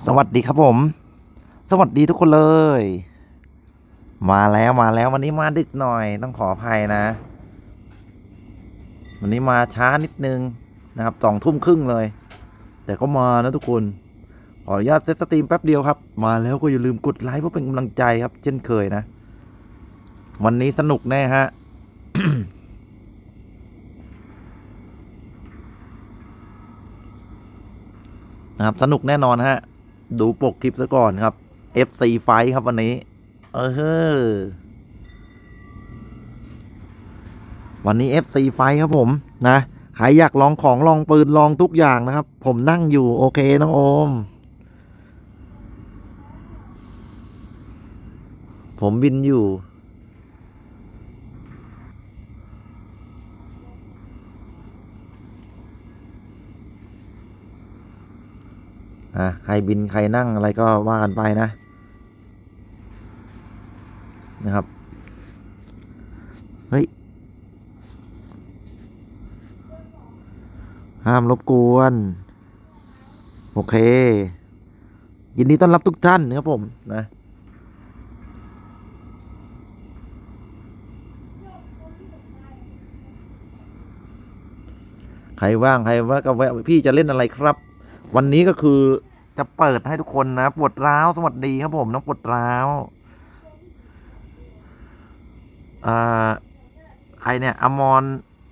วัสดีครับผมสวัสดีทุกคนเลยมาแล้ววันนี้มาดึกหน่อยต้องขออภัยนะวันนี้มาช้านิดนึงนะครับ20:30เลยแต่ก็มานะทุกคนขออนุญาตเซตสตรีมแป๊บเดียวครับมาแล้วก็อย่าลืมกดไลค์เพื่อเป็นกำลังใจครับเช่นเคยนะวันนี้สนุกแน่ฮะ นะครับสนุกแน่นอนฮะดูปกคลิปซะก่อนครับ FC ไฟครับวันนี้วันนี้ FC ไฟครับผมนะใครอยากลองของลองปืนลองทุกอย่างนะครับผมนั่งอยู่โอเคน้องโอมผมบินอยู่ใครบินใครนั่งอะไรก็ว่ากันไปนะครับเฮ้ยห้ามรบกวนโอเคยินดีต้อนรับทุกท่านนะครับผมนะใครว่างใครว่าก็แวะพี่จะเล่นอะไรครับวันนี้ก็คือจะเปิดให้ทุกคนนะปวดร้าวสวัสดีครับผมน้องปวดร้าวใครเนี่ยอมร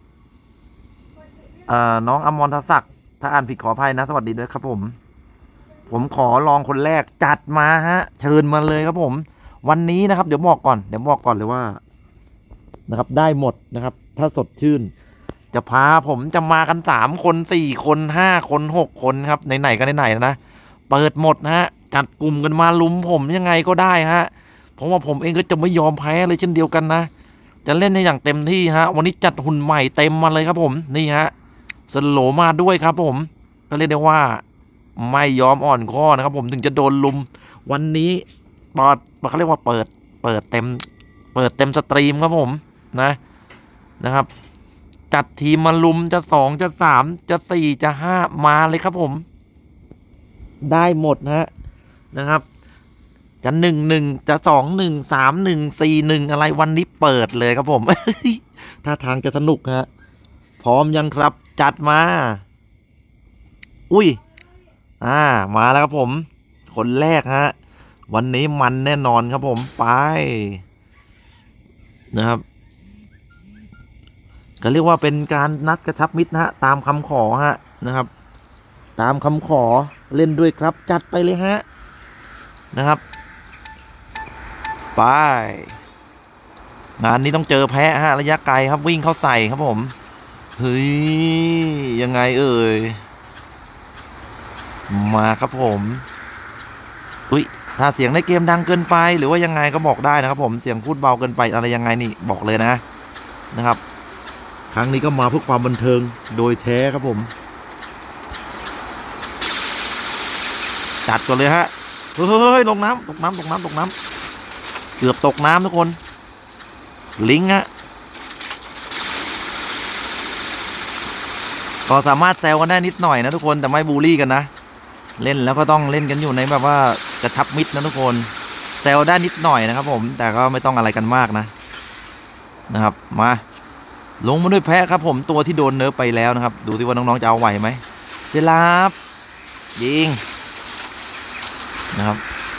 น้องอมรทศักดิ์ถ้าอ่านผิดขออภัยนะสวัสดีด้วยครับผมขอลองคนแรกจัดมาฮะเชิญมาเลยครับผมวันนี้นะครับเดี๋ยวบอกก่อนเลยว่านะครับได้หมดนะครับถ้าสดชื่นจะพาผมจะมากัน3 คน 4 คน 5 คน 6 คนครับไหนๆก็ไหนๆนะเปิดหมดนะฮะจัดกลุ่มกันมาลุมผมยังไงก็ได้ฮะเพราะว่าผมเองก็จะไม่ยอมแพ้เลยเช่นเดียวกันนะจะเล่นให้อย่างเต็มที่ฮะวันนี้จัดหุ่นใหม่เต็มมาเลยครับผมนี่ฮะสโลมาด้วยครับผมก็เรียกได้ว่าไม่ยอมอ่อนข้อนะครับผมถึงจะโดนลุมวันนี้เขาเรียกว่าเปิดเต็มสตรีมครับผมนะครับจัดทีมมาลุมจะ2จะ3จะ4จะ5มาเลยครับผมได้หมดนะครับจะ1-1จะ2-1 3-1 4-1อะไรวันนี้เปิดเลยครับผมถ้าทางจะสนุกฮะพร้อมยังครับจัดมาอุ้ยมาแล้วครับผมคนแรกฮะวันนี้มันแน่นอนครับผมไปนะครับก็เรียกว่าเป็นการนัดกระชับมิตรฮะตามคำขอฮะนะครับตามคำขอเล่นด้วยครับจัดไปเลยฮะนะครับไปงานนี้ต้องเจอแพ้ฮะระยะไกลครับวิ่งเข้าใส่ครับผมเฮ้ยยังไงเอ่ยมาครับผมอุ้ยถ้าเสียงในเกมดังเกินไปหรือว่ายังไงก็บอกได้นะครับผมเสียงพูดเบาเกินไปอะไรยังไงนี่บอกเลยนะครับครั้งนี้ก็มาเพื่อความบันเทิงโดยแท้ครับผมจัดก่อนเลยฮะเฮ้ยลงน้ำตกน้ำเกือบตกน้ำทุกคนลิงฮะก็สามารถแซวกันได้นิดหน่อยนะทุกคนแต่ไม่บูลลี่กันนะเล่นแล้วก็ต้องเล่นกันอยู่ในแบบว่ากระชับมิตรนะทุกคนแซวได้นิดหน่อยนะครับผมแต่ก็ไม่ต้องอะไรกันมากนะครับมาลงมาด้วยแพะครับผมตัวที่โดนเนิร์ฟไปแล้วนะครับดูสิว่าน้องๆจะเอาไหวไหมเซลาบยิงนะครับ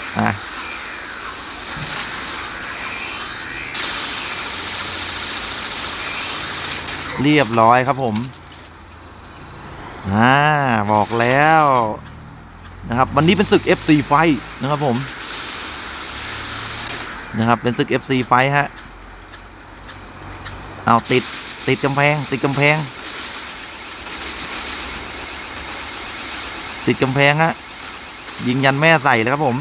เรียบร้อยครับผมบอกแล้วนะครับวันนี้เป็นศึก FC ไฟนะครับผมนะครับเป็นศึก FC ไฟฮะเอาติดกำแพงฮะยิงยันแม่ใส่เลยครับผม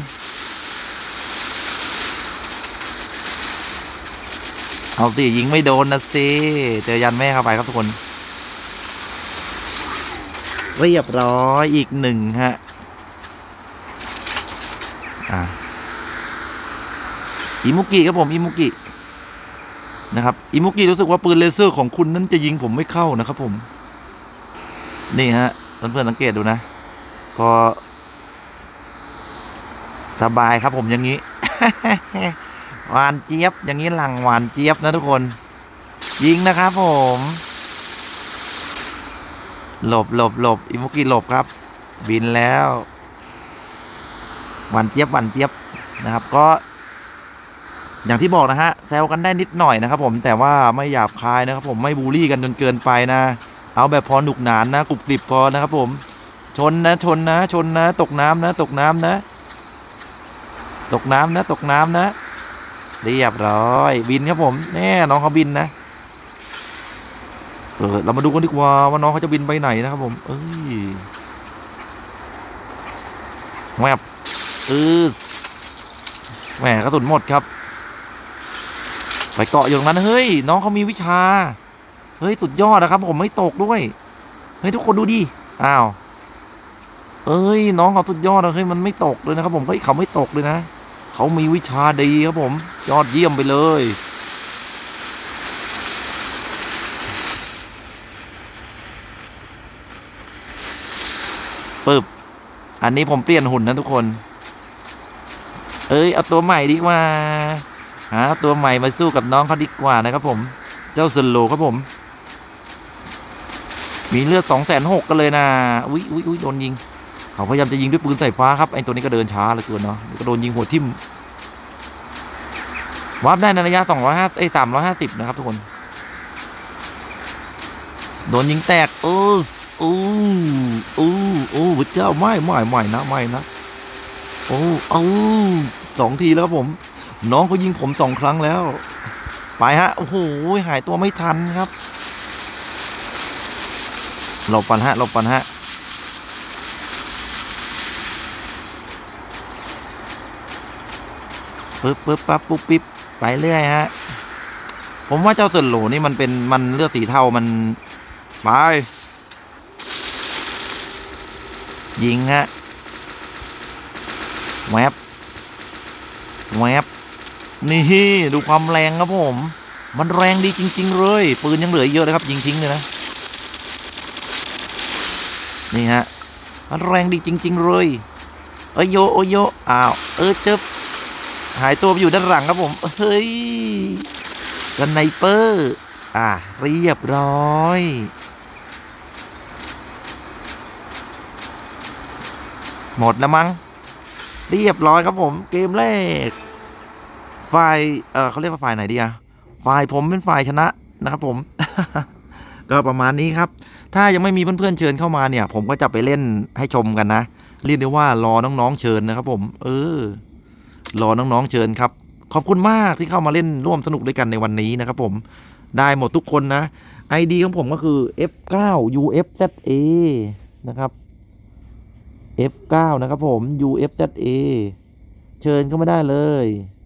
เอาสิยิงไม่โดนนะสิเจอยันแม่เข้าไปครับทุกคนเรียบร้อยอีก1ฮะอิมุกิครับผมอิมุกินะครับอิมุกิรู้สึกว่าปืนเลเซอร์ของคุณนั้นจะยิงผมไม่เข้านะครับผมนี่ฮะเพื่อนๆสังเกตดูนะก็สบายครับผมอย่างนี้ หวานเจี๊ยบอย่างนี้หลังหวานเจี๊ยบนะทุกคนยิงนะครับผมหลบหลบหลบอิมุกิหลบครับบินแล้วหวานเจี๊ยบหวานเจี๊ยบนะครับก็อย่างที่บอกนะฮะแซวกันได้นิดหน่อยนะครับผมแต่ว่าไม่หยาบคายนะครับผมไม่บูลลี่กันจนเกินไปนะเอาแบบพอหนุกหนานนะกรุบกริบพอนะครับผมชนนะชนนะชนนะตกน้ำนะตกน้ำนะตกน้ำนะตกน้ำนะเรียบร้อยบินครับผมแน่น้องเขาบินนะเรามาดูกันดีกว่าว่าน้องเขาจะบินไปไหนนะครับผมเอ้ยแหวบแหมกระสุนหมดครับไปเกาะอยู่ตรงนั้นเฮ้ยน้องเขามีวิชาเฮ้ยสุดยอดนะครับผมไม่ตกด้วยเฮ้ยทุกคนดูดิอ้าวเอ้ยน้องเขาสุดยอดเลยเฮ้ยมันไม่ตกเลยนะครับผมเฮ้ยเขาไม่ตกเลยนะเขามีวิชาดีครับผมยอดเยี่ยมไปเลยปึ๊บอันนี้ผมเปลี่ยนหุ่นนะทุกคนเอ้ยเอาตัวใหม่ดีกว่าหาตัวใหม่มาสู้กับน้องเขาดีกว่านะครับผมเจ้าสโลครับผมมีเลือด260,000กันเลยนะอุ้ยโดนยิงเขาพยายามจะยิงด้วยปืนสายฟ้าครับไอ้ตัวนี้ก็เดินช้าเหลือเกินเนาะก็โดนยิงหัวทิ่มวาร์ปได้ในระยะ350นะครับทุกคนโดนยิงแตกโอ้พระเจ้าไม่นะไม่นะโอ้2 ทีแล้วครับผมน้องเขายิงผม2 ครั้งแล้วไปฮะโอ้โหหายตัวไม่ทันครับหลบปันฮะหลบปันฮะปึ๊บปั๊บปุ๊บปิ๊บไปเรื่อยฮะผมว่าเจ้าเซินโหลนี่มันเลือดสีเทามันไปยิงฮะแวบนี่ดูความแรงครับผมมันแรงดีจริงๆเลยปืนยังเหลือเยอะเลยครับยิงทิ้งเลยนะนี่ฮะมันแรงดีจริงๆเลยโอโยอ้าวเจ็บหายตัวไปอยู่ด้านหลังครับผมเฮ้ยสไนเปอร์เรียบร้อยหมดแล้วมั้งเรียบร้อยครับผมเกมแรกฝ่ายเขาเรียกว่าฝ่ายไหนดีอะฝ่ายผมเป็นฝ่ายชนะนะครับผม ก็ประมาณนี้ครับถ้ายังไม่มีเพื่อนๆเชิญเข้ามาเนี่ยผมก็จะไปเล่นให้ชมกันนะเรียกได้ว่ารอน้องๆเชิญนะครับผมรอน้องๆเชิญครับขอบคุณมากที่เข้ามาเล่นร่วมสนุกด้วยกันในวันนี้นะครับผมได้หมดทุกคนนะ ID ของผมก็คือ F9UFZA นะครับ F9 นะครับผม UFZA เชิญเข้ามาได้เลย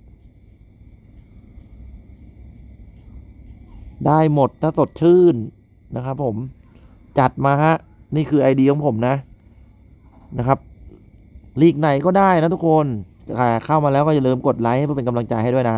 ได้หมดถ้าสดชื่นนะครับผมจัดมาฮะนี่คือ ID ของผมนะครับลีกไหนก็ได้นะทุกคนเข้ามาแล้วก็อย่าลืมกดไลค์ให้เพื่อเป็นกำลังใจให้ด้วยนะ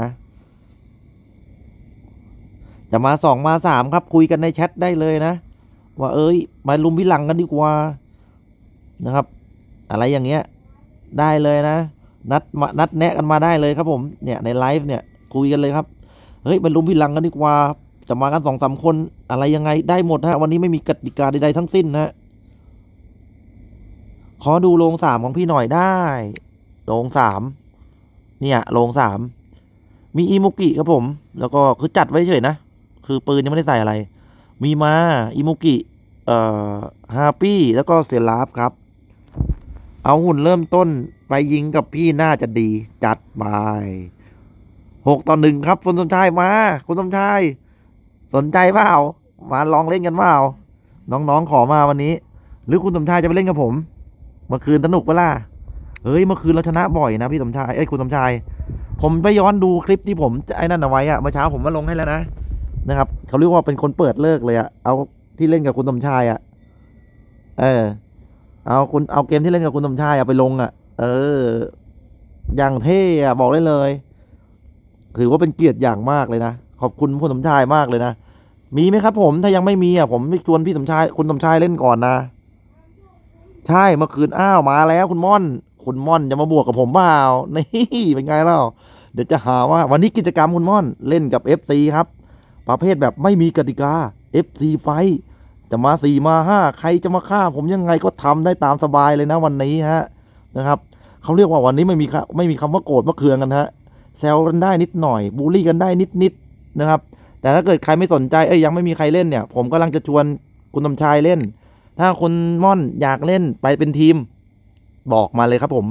จะมา2 มา 3ครับคุยกันในแชทได้เลยนะว่ามาลุมพิลังกันดีกว่านะครับอะไรอย่างเงี้ยได้เลยนะนัดแนะกันมาได้เลยครับผมเนี่ยในไลฟ์เนี่ยคุยกันเลยครับมาลุมพิลังกันดีกว่าจะมากัน2-3 คนอะไรยังไงได้หมดฮะวันนี้ไม่มีกติกาใดๆทั้งสิ้นนะขอดูโรง3ของพี่หน่อยได้โรง3เนี่ยโรง3มีอิมุกิครับผมแล้วก็คือจัดไว้เฉยนะคือปืนยังไม่ได้ใส่อะไรมีมาอิมุกิฮาปี้แล้วก็เซลาฟครับเอาหุ่นเริ่มต้นไปยิงกับพี่น่าจะดีจัดไป6-1ครับคุณสมชายมาคุณสมชายสนใจเปล่ามาลองเล่นกันเปล่าน้องๆขอมาวันนี้หรือคุณสมชายจะไปเล่นกับผมเมื่อคืนสนุกเปล่าเมื่อคืนเราชนะบ่อยนะพี่สมชายคุณสมชายผมไปย้อนดูคลิปที่ผมไอ้นั่นเอาไว้อะเมื่อเช้าผมมาลงให้แล้วนะครับเขาเรียกว่าเป็นคนเปิดเลิกเลยอะเอาที่เล่นกับคุณสมชายอะเอาเกมที่เล่นกับคุณสมชายไปลงอะอย่างเท่อะบอกได้เลยถือว่าเป็นเกียรติอย่างมากเลยนะขอบคุณคุณสมชายมากเลยนะมีไหมครับผมถ้ายังไม่มีผมไม่ชวนพี่สมชายคุณสมชายเล่นก่อนนะใช่เมื่อคืนมาแล้วคุณม่อนคุณม่อนจะมาบวกกับผมเปล่านี่เป็นไงเล่าเดี๋ยวจะหาว่าวันนี้กิจกรรมคุณม่อนเล่นกับ FC ครับประเภทแบบไม่มีกติกา FC ไฟจะมา4มา5ใครจะมาฆ่าผมยังไงก็ทำได้ตามสบายเลยนะวันนี้ฮะนะครับเขาเรียกว่าวันนี้ไม่มีคำว่าโกรธมะเคืองกันฮะแซวกันได้นิดหน่อยบูลลี่กันได้นิดนะครับแต่ถ้าเกิดใครไม่สนใจยังไม่มีใครเล่นเนี่ยผมกำลังจะชวนคุณสมชายเล่นถ้าคุณม่อนอยากเล่นไปเป็นทีมบอกมาเลยครับผม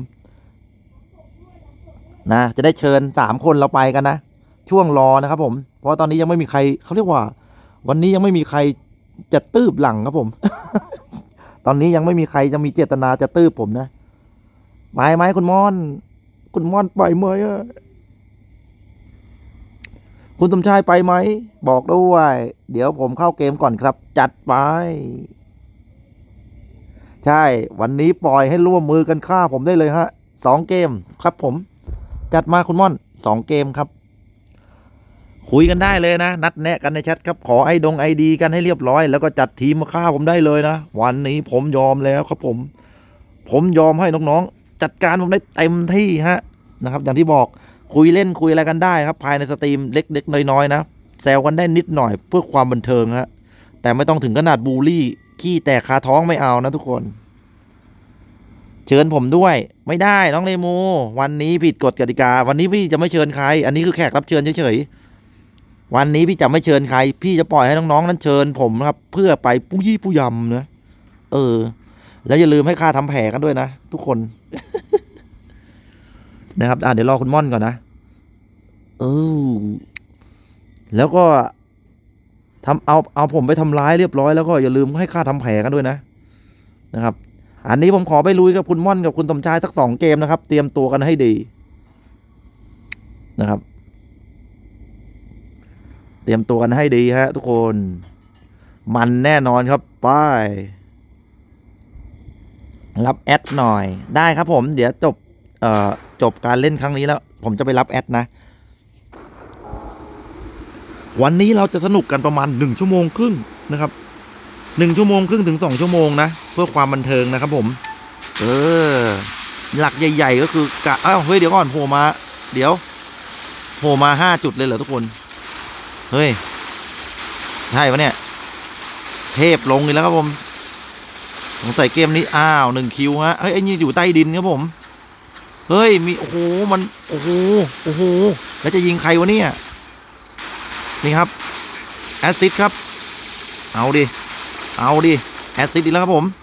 นะจะได้เชิญ3 คนเราไปกันนะช่วงรอนะครับผมเพราะตอนนี้ยังไม่มีใครเขาเรียกว่าวันนี้ยังไม่มีใครจะตืบหลังครับผม ตอนนี้ยังไม่มีใครจะมีเจตนาจะตืบผมนะไปไหมคุณม่อนไปไหมอะคุณสมชายไปไหมบอกด้วยเดี๋ยวผมเข้าเกมก่อนครับจัดไปใช่วันนี้ปล่อยให้ร่วมมือกันฆ่าผมได้เลยฮะ2 เกมครับผมจัดมาคุณม่อน2 เกมครับคุยกันได้เลยนะนัดแนะกันในแชทครับขอไอดีกันให้เรียบร้อยแล้วก็จัดทีมมาฆ่าผมได้เลยนะวันนี้ผมยอมแล้วครับผมยอมให้น้องๆจัดการผมได้เต็มที่ฮะนะครับอย่างที่บอกคุยเล่นคุยอะไรกันได้ครับภายในสตรีมเล็กๆน้อยๆนะแซวกันได้นิดหน่อยเพื่อความบันเทิงฮะแต่ไม่ต้องถึงขนาดบูลลี่ขี้แตกคาท้องไม่เอานะทุกคนเชิญผมด้วยไม่ได้น้องเลโมวันนี้ผิดกฎกติกาวันนี้พี่จะไม่เชิญใครอันนี้คือแขกรับเชิญเฉยๆวันนี้พี่จะไม่เชิญใครพี่จะปล่อยให้น้องๆนั้นเชิญผมครับเพื่อไปปู้ยี่ปู้ยำนะแล้วอย่าลืมให้ค่าทำแผลกันด้วยนะทุกคน นะครับเดี๋ยวรอคุณม่อนก่อนนะแล้วก็เอาผมไปทำร้ายเรียบร้อยแล้วก็อย่าลืมให้ค่าทำแผลกันด้วยนะครับอันนี้ผมขอไปลุยกับคุณม่อนกับคุณสมชายสัก2 เกมนะครับเตรียมตัวกันให้ดีนะครับเตรียมตัวกันให้ดีฮะทุกคนมันแน่นอนครับไปรับแอดหน่อยได้ครับผมเดี๋ยวจบการเล่นครั้งนี้แล้วผมจะไปรับแอดนะวันนี้เราจะสนุกกันประมาณ1 ชั่วโมงครึ่งนะครับ1 ชั่วโมงครึ่งถึง2 ชั่วโมงนะเพื่อความบันเทิงนะครับผมหลักใหญ่ๆก็คือกะเฮ้ยเดี๋ยวก่อนโผล่มา5 จุดเลยเหรอทุกคนเฮ้ยใช่ปะเนี่ยเทพลงเลยแล้วครับผมสงสัยเกมนี้1 คิวฮะเฮ้ยไอ้นี่อยู่ใต้ดินครับผมเฮ้ยมีโอ้โหมันโอ้โหแล้วจะยิงใครวะเนี่ยนี่ครับแอสซิดครับเอาดิแอสซิดอีกแล้วครับผม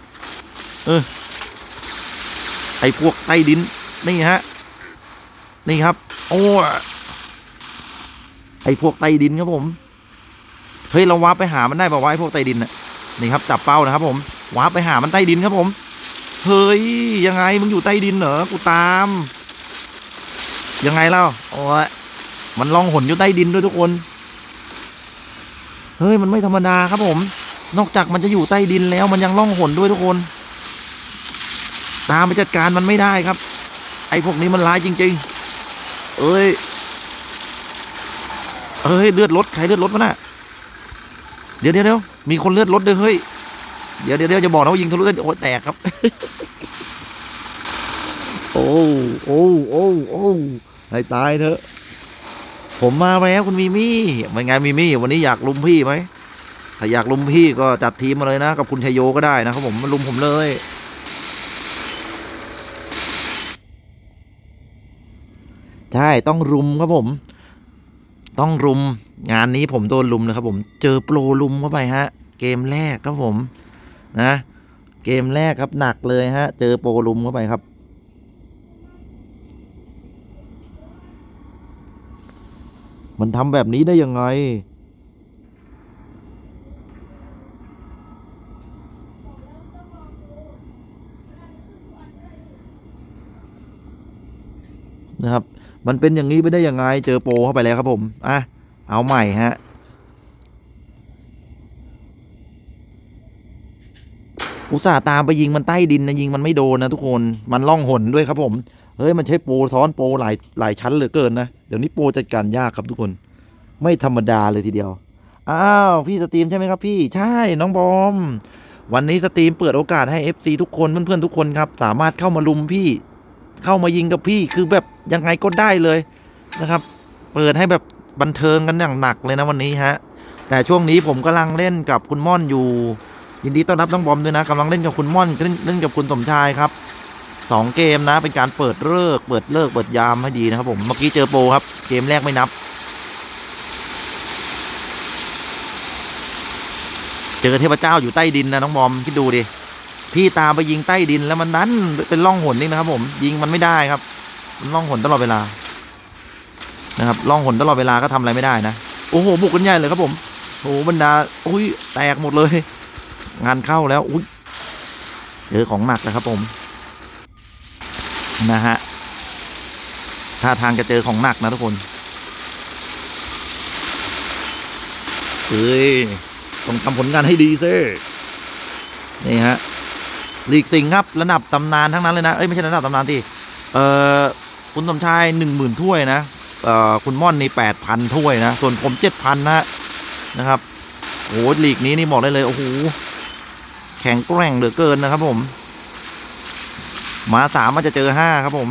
ไอพวกใต้ดินนี่ฮะนี่ครับโอ้ไอพวกใต้ดินครับผมเฮ้ยเราวาร์ปไปหามันได้ป่าววะไอพวกใต้ดินน่ะนี่ครับจับเป้านะครับผมวาร์ปไปหามันใต้ดินครับผมเฮ้ยยังไงมึงอยู่ใต้ดินเหรอกูตามยังไงเล่าโอ้ยมันล่องหนอยู่ใต้ดินด้วยทุกคนเฮ้ยมันไม่ธรรมดาครับผมนอกจากมันจะอยู่ใต้ดินแล้วมันยังล่องหนด้วยทุกคนตามไปจัดการมันไม่ได้ครับไอ้พวกนี้มันร้ายจริงๆเอ้ยเลือดรถใครเลือดรถวะน่ะเดี๋ยวมีคนเลือดรถด้วยเฮ้ยเดี๋ยวจะบอกนะว่ายิงทะลุเส้นโอ้แตกครับ โอ้ให้ตายเถอะผมมาแล้วคุณมีมี่เป็นไงมีมี่วันนี้อยากลุมพี่ไหมถ้าอยากลุมพี่ก็จัดทีมมาเลยนะกับคุณชัยโยก็ได้นะครับผมมาลุมผมเลยใช่ต้องรุมครับผมต้องรุมงานนี้ผมโดนรุมนะครับผมเจอโปรรุมเข้าไปฮะเกมแรกครับผมนะเกมแรกครับหนักเลยฮะเจอโปรรุมเข้าไปครับมันทำแบบนี้ได้ยังไงนะครับมันเป็นอย่างนี้ไปได้ยังไงเจอโปรเข้าไปแล้วครับผมเอาใหม่ฮะอุตส่าห์ตามไปยิงมันใต้ดินนะยิงมันไม่โดนนะทุกคนมันล่องหนด้วยครับผมเฮ้ยมันใช้โปรซ้อนโปรหลายชั้นเหลือเกินนะเดี๋ยวนี้โปรจัดการยากครับทุกคนไม่ธรรมดาเลยทีเดียวพี่สตรีมใช่ไหมครับพี่ใช่น้องบอมวันนี้สตรีมเปิดโอกาสให้ FC ทุกคนเพื่อนๆทุกคนครับสามารถเข้ามาลุมพี่เข้ามายิงกับพี่คือแบบยังไงก็ได้เลยนะครับ เปิดให้แบบบันเทิงกันอย่างหนักเลยนะวันนี้ฮะแต่ช่วงนี้ผมกำลังเล่นกับคุณม่อนอยู่ยินดีต้อนรับน้องบอมด้วยนะกำลังเล่นกับคุณม่อนเล่นกับคุณสมชายครับ2 เกมนะเป็นการเปิดเลิกเปิดยามให้ดีนะครับผมเมื่อกี้เจอโปรครับเกมแรกไม่นับเจอเทพเจ้าอยู่ใต้ดินนะน้องบอมคิดดูดิพี่ตามไปยิงใต้ดินแล้วมันนั้นเป็นล่องหนนี่นะครับผมยิงมันไม่ได้ครับมันล่องหนตลอดเวลานะครับล่องหนตลอดเวลาก็ทำอะไรไม่ได้นะโอ้โหบุกกันใหญ่เลยครับผมโอ้บรรดาอุ้ยแตกหมดเลยงานเข้าแล้วอุ้ยเจอของหนักเลยครับผมนะฮะท่าทางจะเจอของหนักนะทุกคนเอ้ยต้องทำผลงานให้ดีซินี่ฮะลีกสิงห์ครับระดับตำนานทั้งนั้นเลยนะเอ้ยไม่ใช่ระดับตำนานที่คุณสมชาย10,000 ถ้วยนะคุณม่อนนี่8,000 ถ้วยนะส่วนผม7,000นะครับโอ้ลีกนี้นี่บอกได้เลยโอ้โหแข็งแกร่งเหลือเกินนะครับผมมา3มันจะเจอ5ครับผม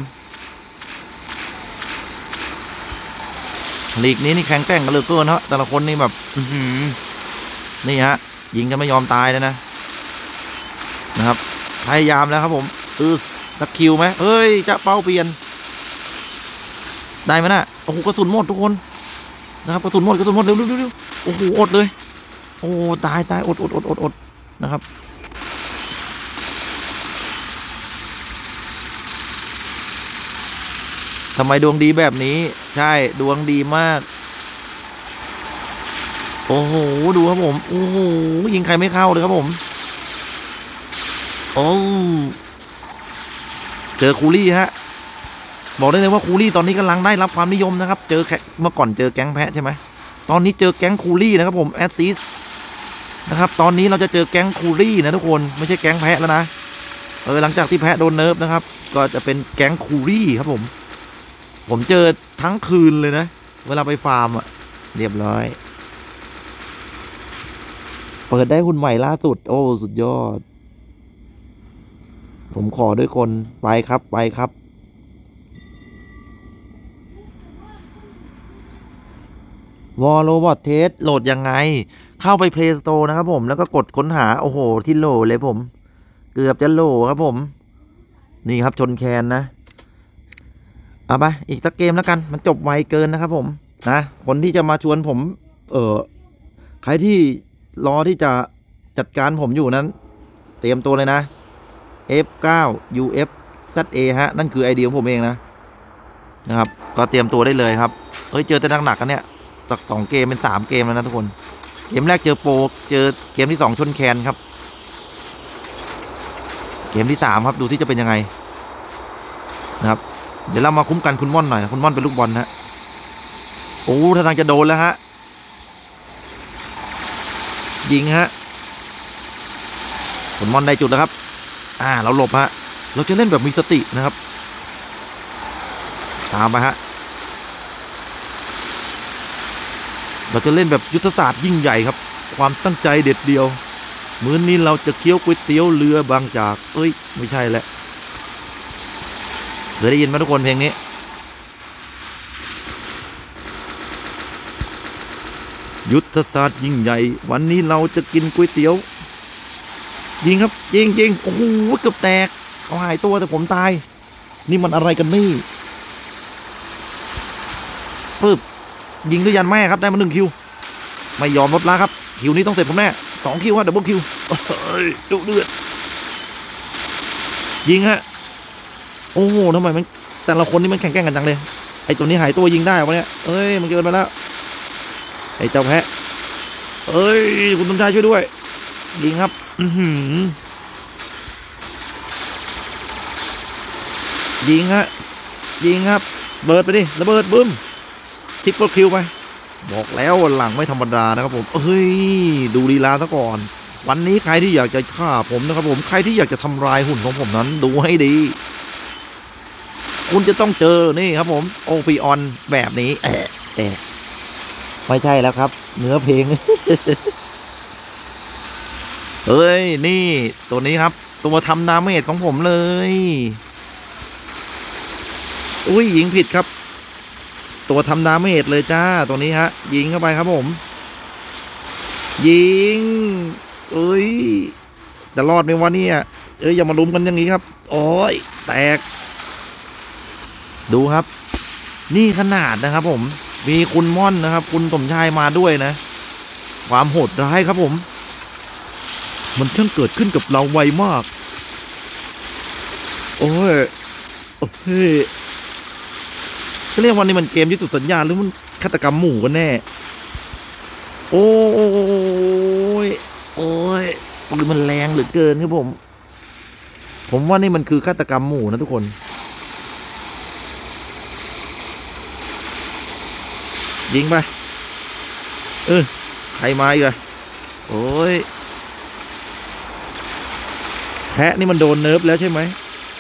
ลีกนี้นี่แข็งแกร่งกันเหลือเกินนะแต่ละคนนี่แบบนี่ฮะยิงกันไม่ยอมตายเลยนะครับพยายามแล้วครับผมสักคิวไหมเฮ้ยจะเป้าเปลี่ยนได้ไหมนะโอ้โหกระสุนหมดทุกคนนะครับกระสุนหมดเร็วโอ้โหอดเลยโอ้ตายอดนะครับทำไมดวงดีแบบนี้ใช่ดวงดีมากโอ้โหดูครับผมโอ้โหยิงใครไม่เข้าเลยครับผมโอ้เจอคูลี่ฮะบอกได้เลยว่าคูลี่ตอนนี้กำลังได้รับความนิยมนะครับเจอเมื่อก่อนเจอแก๊งแพะใช่ไหมตอนนี้เจอแก๊งคูลี่นะครับผมแอดซิสนะครับตอนนี้เราจะเจอแก๊งคูลี่นะทุกคนไม่ใช่แก๊งแพะแล้วนะหลังจากที่แพะโดนเนิร์ฟนะครับก็จะเป็นแก๊งคูลี่ครับผมเจอทั้งคืนเลยนะเวลาไปฟาร์มอะเรียบร้อยเปิดได้หุ่นใหม่ล่าสุดโอ้สุดยอดผมขอด้วยคนไปครับวอลโรบอทเทสโหลดยังไงเข้าไป Play Store นะครับผมแล้วก็กดค้นหาโอ้โหที่โหลเลยผมเกือบจะโหลครับผมนี่ครับชนแคนนะเอาไปอีกสักเกมแล้วกันมันจบไวเกินนะครับผมนะคนที่จะมาชวนผมใครที่รอที่จะจัดการผมอยู่นั้นเตรียมตัวเลยนะ F9 UFZA ฮะนั่นคือไอเดียของผมเองนะครับก็เตรียมตัวได้เลยครับเฮ้ยเจอแต่หนักๆกันเนี่ยจาก2 เกมเป็น3 เกมแล้วนะทุกคนเกมแรกเจอโปรเจอเกมที่2ชนแคนครับเกมที่3ครับดูที่จะเป็นยังไงนะครับเดี๋ยวเรามาคุ้มกันคุณม่อนหน่อยคุณม่อนเป็นลูกบอลฮะโอ้ท่าทางจะโดนแล้วฮะยิงฮะคุณม่อนได้จุดแล้วครับเราหลบฮะเราจะเล่นแบบมีสตินะครับตามไปฮะเราจะเล่นแบบยุทธศาสตร์ยิ่งใหญ่ครับความตั้งใจเด็ดเดียวมื้อนี้เราจะเคี้ยวก๋วยเตี๋ยวเรือบางจากเอ้ยไม่ใช่แหละเคยได้ยินไหมทุกคนเพลงนี้ยุทธศาสตร์ยิ่งใหญ่วันนี้เราจะกินก๋วยเตี๋ยวยิงครับยิงโอ้โหเกือบแตกเขาหายตัวแต่ผมตายนี่มันอะไรกันนี่ปึ๊บยิงด้วยยันแม่ครับได้มา1 คิวไม่ยอมลดละครับคิวนี้ต้องเสร็จผมแน่2 คิวครับดับเบิลคิวดุเดือดยิงฮะโอ้โหทำไมมันแต่ละคนนี่มันแข่งแกร่งกันจังเลยไอ้ตัวนี้หายตัวยิงได้วะเนี่ยเอ้ยมันเกินไปแล้วไอ้เจ้าแพะเอ้ยคุณสมชายช่วยด้วยยิงครับยิงครับเบิร์ดไปดิระเบิดบึ้มทิปเปิลคิวไปบอกแล้วหลังไม่ธรรมดานะครับผมเฮ้ยดูลีลาซะก่อนวันนี้ใครที่อยากจะฆ่าผมนะครับผมใครที่อยากจะทำลายหุ่นของผมนั้นดูให้ดีคุณจะต้องเจอนี่ครับผมโอฟิออนแบบนี้ไม่ใช่แล้วครับเนื้อเพลง เฮ้ยนี่ตัวนี้ครับตัวทำดาเมจของผมเลยอุ้ยยิงผิดครับตัวทำดาเมจเลยจ้าตัวนี้ฮะยิงเข้าไปครับผมยิงเอ้ยจะรอดไหมวะเนี่ยอย่ามาลุ้มกันอย่างนี้ครับโอ้ยแตกดูครับนี่ขนาดนะครับผมมีคุณม่อนนะครับคุณสมชายมาด้วยนะความโหดร้ายครับผมมันช่างเกิดขึ้นกับเราไวมากโอ้ยเฮ้ยจะเรียกวันนี้มันเกมที่สุดสัญญาหรือมันฆาตกรรมหมู่กันแน่โอ้ยโอ้ยปืนมันแรงเหลือเกินครับผมว่านี่มันคือฆาตกรรมหมู่นะทุกคนยิงไปใครมาอีกอะโอ้ยแพะนี่มันโดนเนิร์ฟแล้วใช่ไหม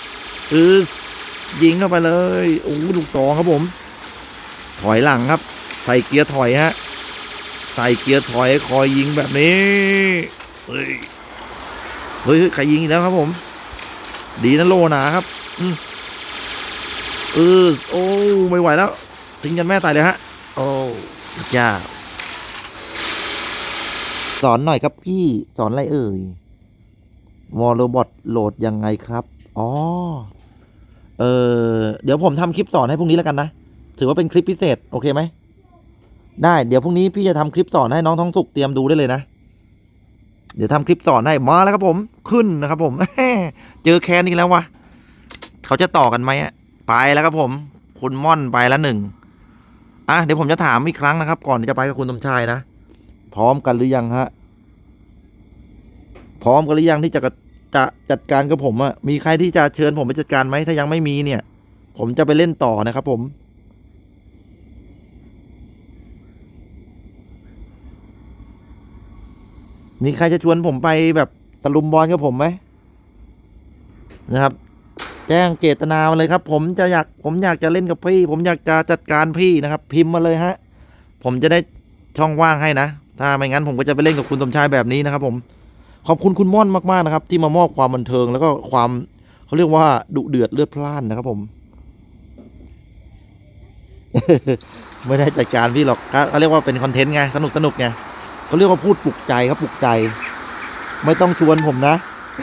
ยิงเข้าไปเลยโอ้ลูกสองครับผมถอยหลังครับใส่เกียร์ถอยฮะใส่เกียร์ถอยคอยยิงแบบนี้เฮ้ยใครยิงอีกแล้วครับผมดีนะโลนาครับโอ้ไม่ไหวแล้วทิ้งกันแม่ตายเลยฮะโอ้จ้าสอนหน่อยครับพี่สอนอะไรวอลโรบอทโหลดยังไงครับอ๋อเดี๋ยวผมทำคลิปสอนให้พรุ่งนี้แล้วกันนะถือว่าเป็นคลิปพิเศษโอเคไหมได้เดี๋ยวพรุ่งนี้พี่จะทำคลิปสอนให้น้องท้องสุกเตรียมดูได้เลยนะเดี๋ยวทำคลิปสอนให้มาแล้วครับผมขึ้นนะครับผมเจอแคนอีกแล้ววะเขาจะต่อกันไหมไปแล้วครับผมคุณม่อนไปแล้ว1เดี๋ยวผมจะถามอีกครั้งนะครับก่อนจะไปกับคุณสมชายนะพร้อมกันหรือยังฮะพร้อมกันหรือยังที่จะจัดการกับผมมีใครที่จะเชิญผมไปจัดการไหมถ้ายังไม่มีเนี่ยผมจะไปเล่นต่อนะครับผมมีใครจะชวนผมไปแบบตะลุมบอลกับผมไหมนะครับแจ้งเจตนามาเลยครับผมอยากจะเล่นกับพี่ผมอยากจะจัดการพี่นะครับพิมพ์มาเลยฮะผมจะได้ช่องว่างให้นะถ้าไม่งั้นผมก็จะไปเล่นกับคุณสมชายแบบนี้นะครับผมขอบคุณคุณม่อนมากๆนะครับที่มามอบความบันเทิงแล้วก็ความเขาเรียกว่าดุเดือดเลือดพล่านนะครับผม ไม่ได้จัดการพี่หรอกเขาเรียกว่าเป็นคอนเทนต์ไงสนุกไงเขาเรียกว่าพูดปลุกใจครับปลุกใจไม่ต้องชวนผมนะ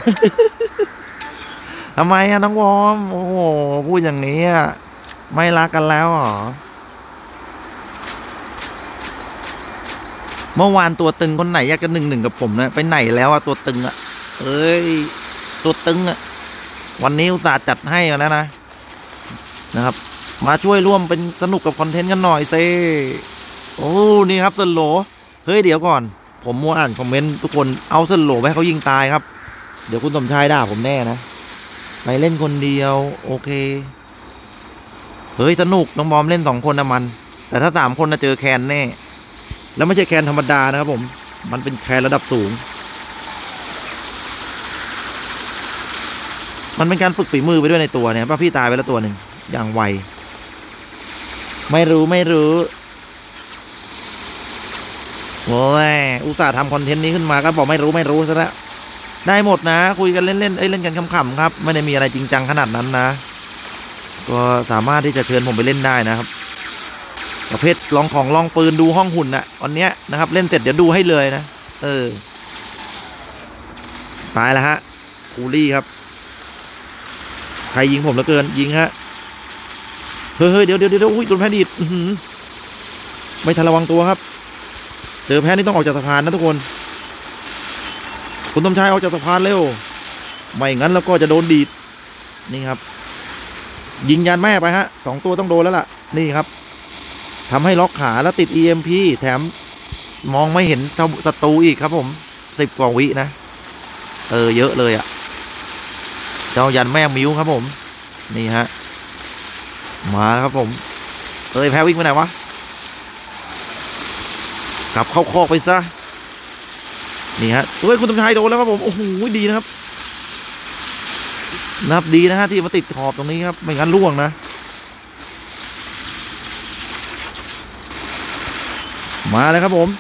ทำไมน้องวอมโอ้โหพูดอย่างนี้ไม่รักกันแล้วหรอเมื่อวานตัวตึงคนไหนอยากจะ1-1กับผมนะไปไหนแล้วตัวตึงตัวตึงวันนี้อุตส่าห์จัดให้แล้วนะครับมาช่วยร่วมเป็นสนุกกับคอนเทนต์กันหน่อยเซ่โอ้นี่ครับสโลเฮ้ยเดี๋ยวก่อนผมมัวอ่านคอมเมนต์ทุกคนเอาสโลไปให้เขายิงตายครับเดี๋ยวคุณสมชายด่าผมแน่นะไปเล่นคนเดียวโอเคเฮ้ยสนุกน้องบอมเล่น2คนนะมันแต่ถ้า3คนเจอแคนแน่แล้วไม่ใช่แคนธรรมดานะครับผมมันเป็นแคนระดับสูงมันเป็นการฝึกฝีมือไปด้วยในตัวเนี่ยป้าพี่ตายไปแล้วตัวหนึ่งอย่างไวไม่รู้โอ้ยอุตส่าห์ทำคอนเทนต์นี้ขึ้นมาก็บอกไม่รู้ซะแล้วได้หมดนะคุยกันเล่นเล่นกันขำๆครับไม่ได้มีอะไรจริงจังขนาดนั้นนะก็สามารถที่จะเชิญผมไปเล่นได้นะครับประเภทลองปืนดูห้องหุ่นวันนี้นะครับเล่นเสร็จเดี๋ยวดูให้เลยนะตายแล้วฮะคูลี่ครับใครยิงผมเหลือเกินยิงฮะเฮ้ยเดี๋ยวอุ้ยโดนแพ้ดีดไม่ทันระวังตัวครับเจอแพ้นี่ต้องออกจากสะพานนะทุกคนคุณสมชายออกจากสะพานเร็วไม่งั้นแล้วก็จะโดนดีดนี่ครับยิงยานแม่ไปฮะ2ตัวต้องโดนแล้วล่ะนี่ครับทำให้ล็อกขาแล้วติด EMP แถมมองไม่เห็นศัตรูอีกครับผม10 กว่าวินะเยอะเลยเจ้ายันแม่มิ้วครับผมนี่ฮะมาครับผมแพ้วิ่งไปไหนวะกลับเข้าคอกไปซะนี่ฮะคุณสมชายโดนแล้วครับผมโอ้โหดีนะครับดีนะฮะที่มาติดขอบตรงนี้ครับไม่งั้นล่วงนะมาเลยครับผม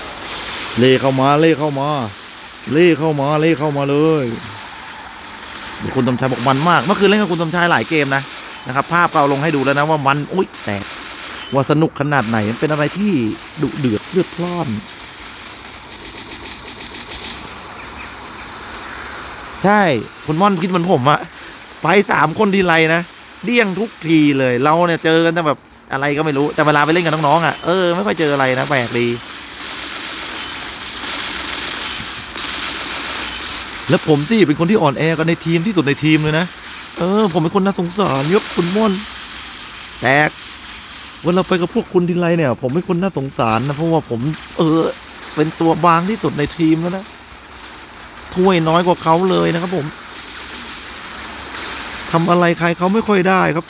เล่เข้ามาเลยคุณสมชายบอกมันมากเมื่อคืนเล่นกับคุณสมชายหลายเกมนะครับภาพเราลงให้ดูแล้วนะว่ามันอุ้ยแต่ว่าสนุกขนาดไหนมันเป็นอะไรที่ดุเดือดเลือดพล่านใช่คุณม่อนคิดเหมือนผมอะไป3 คนทีไรนะเดี้ยงทุกทีเลยเราเนี่ยเจอกันแต่แบบอะไรก็ไม่รู้แต่เวลาไปเล่นกับน้องๆอะไม่ค่อยเจออะไรนะแปลกดีแล้วผมที่เป็นคนที่อ่อนแอกันในทีมที่สุดในทีมเลยนะผมเป็นคนน่าสงสารยกคุณม่อนแต่เวลาไปกับพวกคุณทีไรเนี่ยผมเป็นคนน่าสงสารนะเพราะว่าผมเป็นตัวบางที่สุดในทีมแล้วนะถ้วยน้อยกว่าเขาเลยนะครับผมทำอะไรใครเขาไม่ค่อยได้ครับ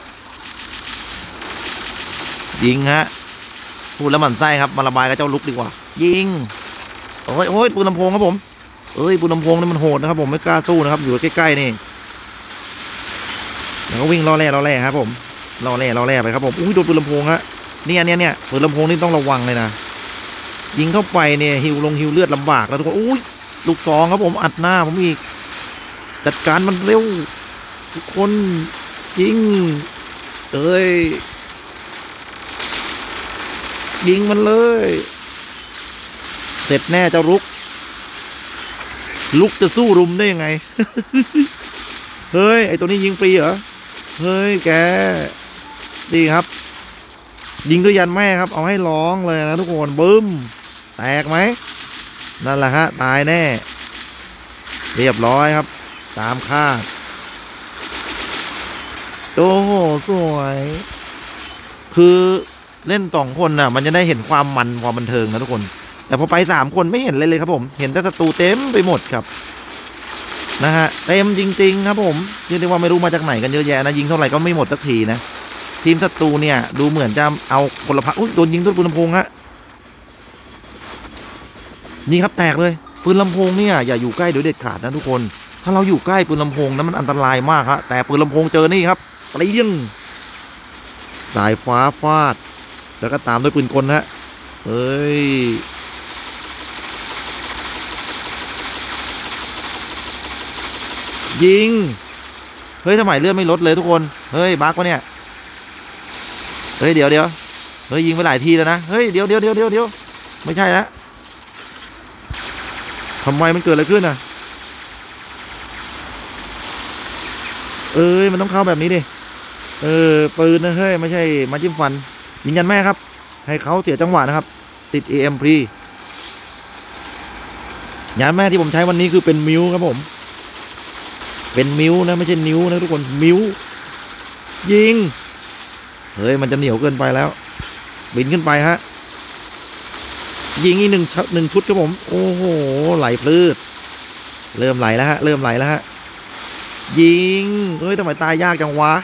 ยิงฮะพูดแล้วหมั่นไส้ครับมาระบายกับเจ้าลุกดีกว่ายิงโอ้ยปืนลำโพงครับผมปืนลำโพงนี่มันโหดนะครับผมไม่กล้าสู้นะครับอยู่ใกล้ๆนี่แล้วก็วิ่งล่อแร่ครับผมล่อแร่ไปครับผมโดนปืนลำโพงฮะเนี่ยปืนลำโพงนี่ต้องระวังเลยนะยิงเข้าไปเนี่ยหิวเลือดลำบากแล้วทุกคนลูก2ครับผมอัดหน้าผมอีกจัดการมันเร็วทุกคนยิงยิงมันเลยเสร็จแน่เจ้าลุกจะสู้รุมได้ยังไง เฮ้ยไอตัวนี้ยิงฟรีเหรอเฮ้ยแกดีครับยิงด้วยยันแม่ครับเอาให้ร้องเลยนะทุกคนบึ้มแตกไหมนั่นแหละฮะตายแน่เรียบร้อยครับตามคาดโอ้โหสวยคือเล่น2 คนน่ะมันจะได้เห็นความบันเทิงนะทุกคนแต่พอไป3 คนไม่เห็นเลยครับผมเห็นแต่ศัตรูเต็มไปหมดครับนะฮะเต็มจริงๆครับผมเรียกได้ว่าไม่รู้มาจากไหนกันเยอะแยะนะยิงเท่าไหร่ก็ไม่หมดสักทีนะทีมศัตรูเนี่ยดูเหมือนจะเอาคนละพักโดนยิงด้วยปืนลำโพงฮะนี่ครับแตกเลยปืนลำโพงเนี่ยอย่าอยู่ใกล้โดยเด็ดขาดนะทุกคนถ้าเราอยู่ใกล้ปืนลำโพงนั้นมันอันตรายมากฮะแต่ปืนลำโพงเจอนี่ครับเปรี้ยงสายฟ้าฟาดแล้วก็ตามด้วยปืนกลฮะยิงทำไมเลือดไม่ลดเลยทุกคนบั๊กวะเนี่ยเดี๋ยวยิงไปหลายทีแล้วนะเดี๋ยวไม่ใช่แล้วทำไมมันเกิดอะไรขึ้นมันต้องเข้าแบบนี้ดิปืนนะไม่ใช่มาจิ้มฟันยิงยันแม่ครับให้เขาเสียจังหวะนะครับติด AMP ยันแม่ที่ผมใช้วันนี้คือเป็นมิวครับผมเป็นมิวนะไม่ใช่นิ้วนะทุกคนมิวยิงมันจะเหนียวเกินไปแล้วบินขึ้นไปฮะยิงอีก1 ชุดครับผมโอ้โหไหลพลืดเริ่มไหลแล้วฮะยิงทำไมตายยากจังวะ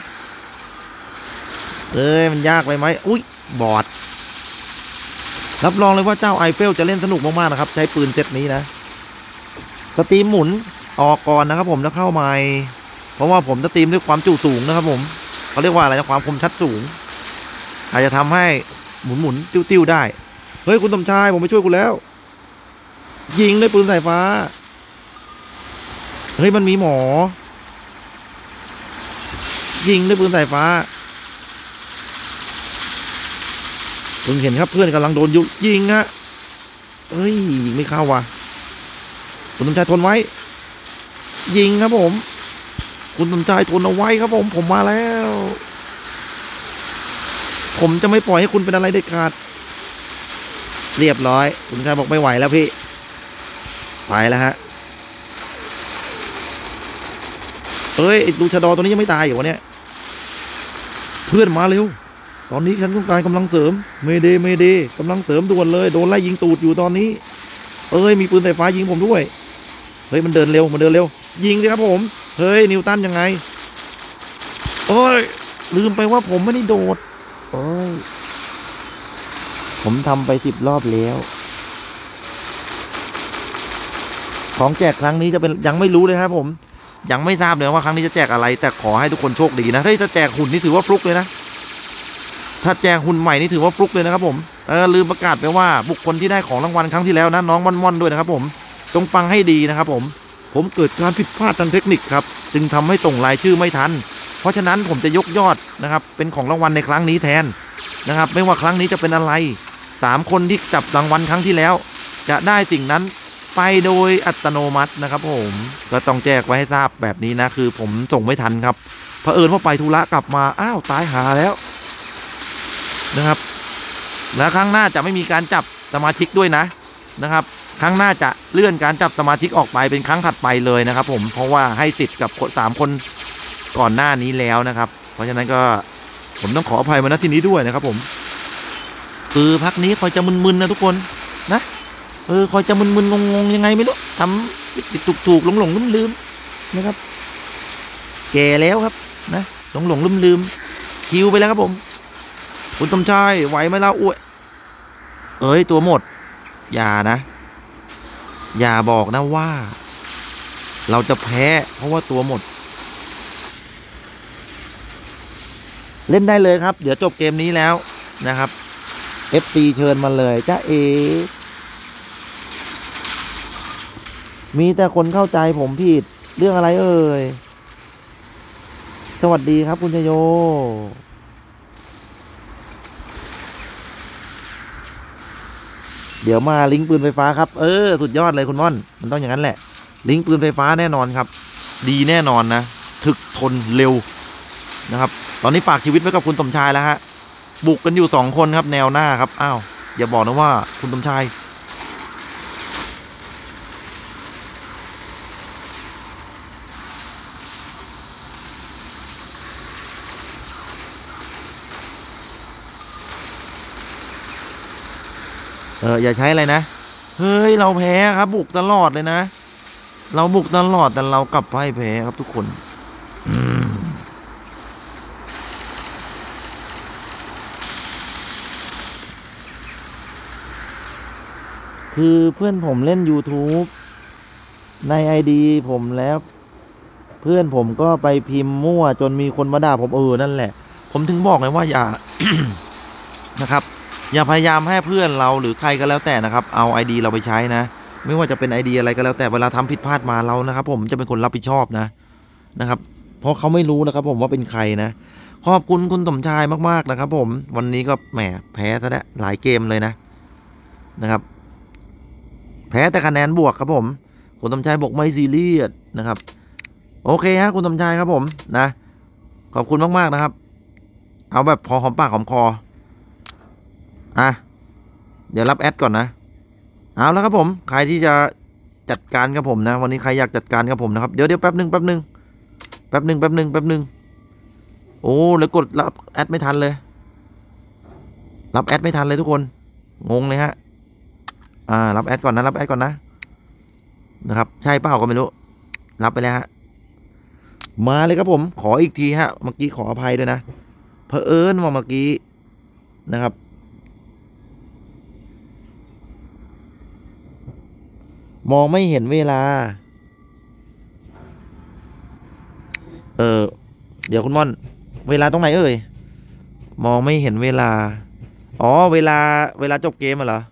มันยากไปไหมบอดรับรองเลยว่าเจ้าไอเฟลจะเล่นสนุกมากๆนะครับใช้ปืนเซตนี้นะสตรีมหมุนออกก่อนนะครับผมแล้วเข้าใหม่เพราะว่าผมสตรีมด้วยความจุสูงนะครับผมเขาเรียกว่าอะไรนะความคมชัดสูงอาจจะทำให้หมุนติ้วได้คุณสมชายผมไปช่วยคุณแล้วยิงด้วยปืนสายฟ้ามันมีหมอยิงด้วยปืนสายฟ้าเพิ่งเห็นครับเพื่อนกำลังโดนยิงฮะยิงไม่เข้าว่ะคุณสมชายทนไว้ยิงครับผมคุณสมชายทนเอาไว้ครับผมมาแล้วผมจะไม่ปล่อยให้คุณเป็นอะไรเด็ดขาดเรียบร้อยคุณสมชายบอกไม่ไหวแล้วพี่ไปแล้วฮะไอ้ลูชาดอตัวนี้ยังไม่ตายอยู่วะเนี่ยเพื่อนมาเร็วตอนนี้ฉันต้องการกำลังเสริมเมเดกำลังเสริมด่วนเลยโดนไล่ยิงตูดอยู่ตอนนี้มีปืนไฟฟ้ายิงผมด้วยมันเดินเร็วยิงสิครับผมนิวตันยังไงลืมไปว่าผมไม่ได้โดดผมทำไป10 รอบแล้วของแจกครั้งนี้จะเป็นยังไม่รู้เลยครับผมยังไม่ทราบเลยว่าครั้งนี้จะแจกอะไรแต่ขอให้ทุกคนโชคดีนะถ้าแจกหุ่นนี่ถือว่าฟลุกเลยนะถ้าแจกหุ่นใหม่นี่ถือว่าฟลุกเลยนะครับผมลืมประกาศไปว่าบุคคลที่ได้ของรางวัลครั้งที่แล้วนะน้องม่อนด้วยนะครับผมต้องฟังให้ดีนะครับผมผมเกิดการผิดพลาดทางเทคนิคครับจึงทำให้ส่งรายชื่อไม่ทันเพราะฉะนั้นผมจะยกยอดนะครับเป็นของรางวัลในครั้งนี้แทนนะครับไม่ว่าครั้งนี้จะเป็นอะไร3คนที่จับรางวัลครั้งที่แล้วจะได้สิ่งนั้นไปโดยอัตโนมัตินะครับผมก็ต้องแจ้งไว้ให้ทราบแบบนี้นะคือผมส่งไม่ทันครับเผอิญว่าไปธุระกลับมาอ้าวตายหาแล้วนะครับแล้วครั้งหน้าจะไม่มีการจับสมาชิกด้วยนะครับครั้งหน้าจะเลื่อนการจับสมาชิกออกไปเป็นครั้งถัดไปเลยนะครับผมเพราะว่าให้สิทธิ์กับ3คนก่อนหน้านี้แล้วนะครับเพราะฉะนั้นก็ผมต้องขออภัยมาณที่นี้ด้วยนะครับผมคือพักนี้คอยจะมึนๆนะทุกคนนะคอยจะมึนๆงงๆยังไงไม่รู้ทำถูกหลงลืมๆนะครับแก่แล้วครับนะหลงลืมคิวไปแล้วครับผมคุณสมชายไหวไหมล่ะอ้วยตัวหมดอย่านะอย่าบอกนะว่าเราจะแพ้เพราะว่าตัวหมดเล่นได้เลยครับเดี๋ยวจบเกมนี้แล้วนะครับ FC เชิญมาเลยจ้ามีแต่คนเข้าใจผมผิดเรื่องอะไรเอ่ยสวัสดีครับคุณชโยเดี๋ยวมาลิงก์ปืนไฟฟ้าครับสุดยอดเลยคุณม่อนมันต้องอย่างนั้นแหละลิงก์ปืนไฟฟ้าแน่นอนครับดีแน่นอนนะถึกทนเร็วนะครับตอนนี้ฝากชีวิตไว้กับคุณสมชายแล้วฮะบุกกันอยู่2คนครับแนวหน้าครับอ้าวอย่าบอกนะว่าคุณสมชายอย่าใช้อะไรนะเฮ้ยเราแพ้ครับบุกตลอดเลยนะเราบุกตลอดแต่เรากลับพ่ายแพ้ครับทุกคนคือเพื่อนผมเล่น YouTube ใน ID ผมแล้วเพื่อนผมก็ไปพิมพ์มั่วจนมีคนมาด่าผมนั่นแหละผมถึงบอกไงว่าอย่า นะครับอย่าพยายามให้เพื่อนเราหรือใครก็แล้วแต่นะครับเอา ID เราไปใช้นะไม่ว่าจะเป็น ID อะไรก็แล้วแต่เวลาทำผิดพลาดมาเรานะครับผมจะเป็นคนรับผิดชอบนะครับเพราะเขาไม่รู้นะครับผมว่าเป็นใครนะขอบคุณคุณสมชายมากๆนะครับผมวันนี้ก็แหมแพ้ซะแล้วหลายเกมเลยนะครับแพ้แต่คะแนนบวกครับผมคุณสมชายบอกไม่ซีเรียสนะครับโอเคฮะคุณสมชายครับผมนะขอบคุณมากๆนะครับเอาแบบพอหอมปากหอมคอเดี๋ยวรับแอดก่อนนะเอาแล้วครับผมใครที่จะจัดการกับผมนะวันนี้ใครอยากจัดการกับผมนะครับเดี๋ยวแป๊บหนึ่งโอ้แล้วกดรับแอดไม่ทันเลยรับแอดไม่ทันเลยทุกคนงงเลยฮะรับแอดก่อนนะครับใช่เปล่าก็ไม่รู้รับไปแล้วฮะมาเลยครับผมขออีกทีฮะเมื่อกี้ขออภัยด้วยนะเผอิญว่าเมื่อกี้นะครับมองไม่เห็นเวลาเดี๋ยวคุณม่อนเวลาตรงไหนเอ่ยมองไม่เห็นเวลาเวลาจบเกมเหรอ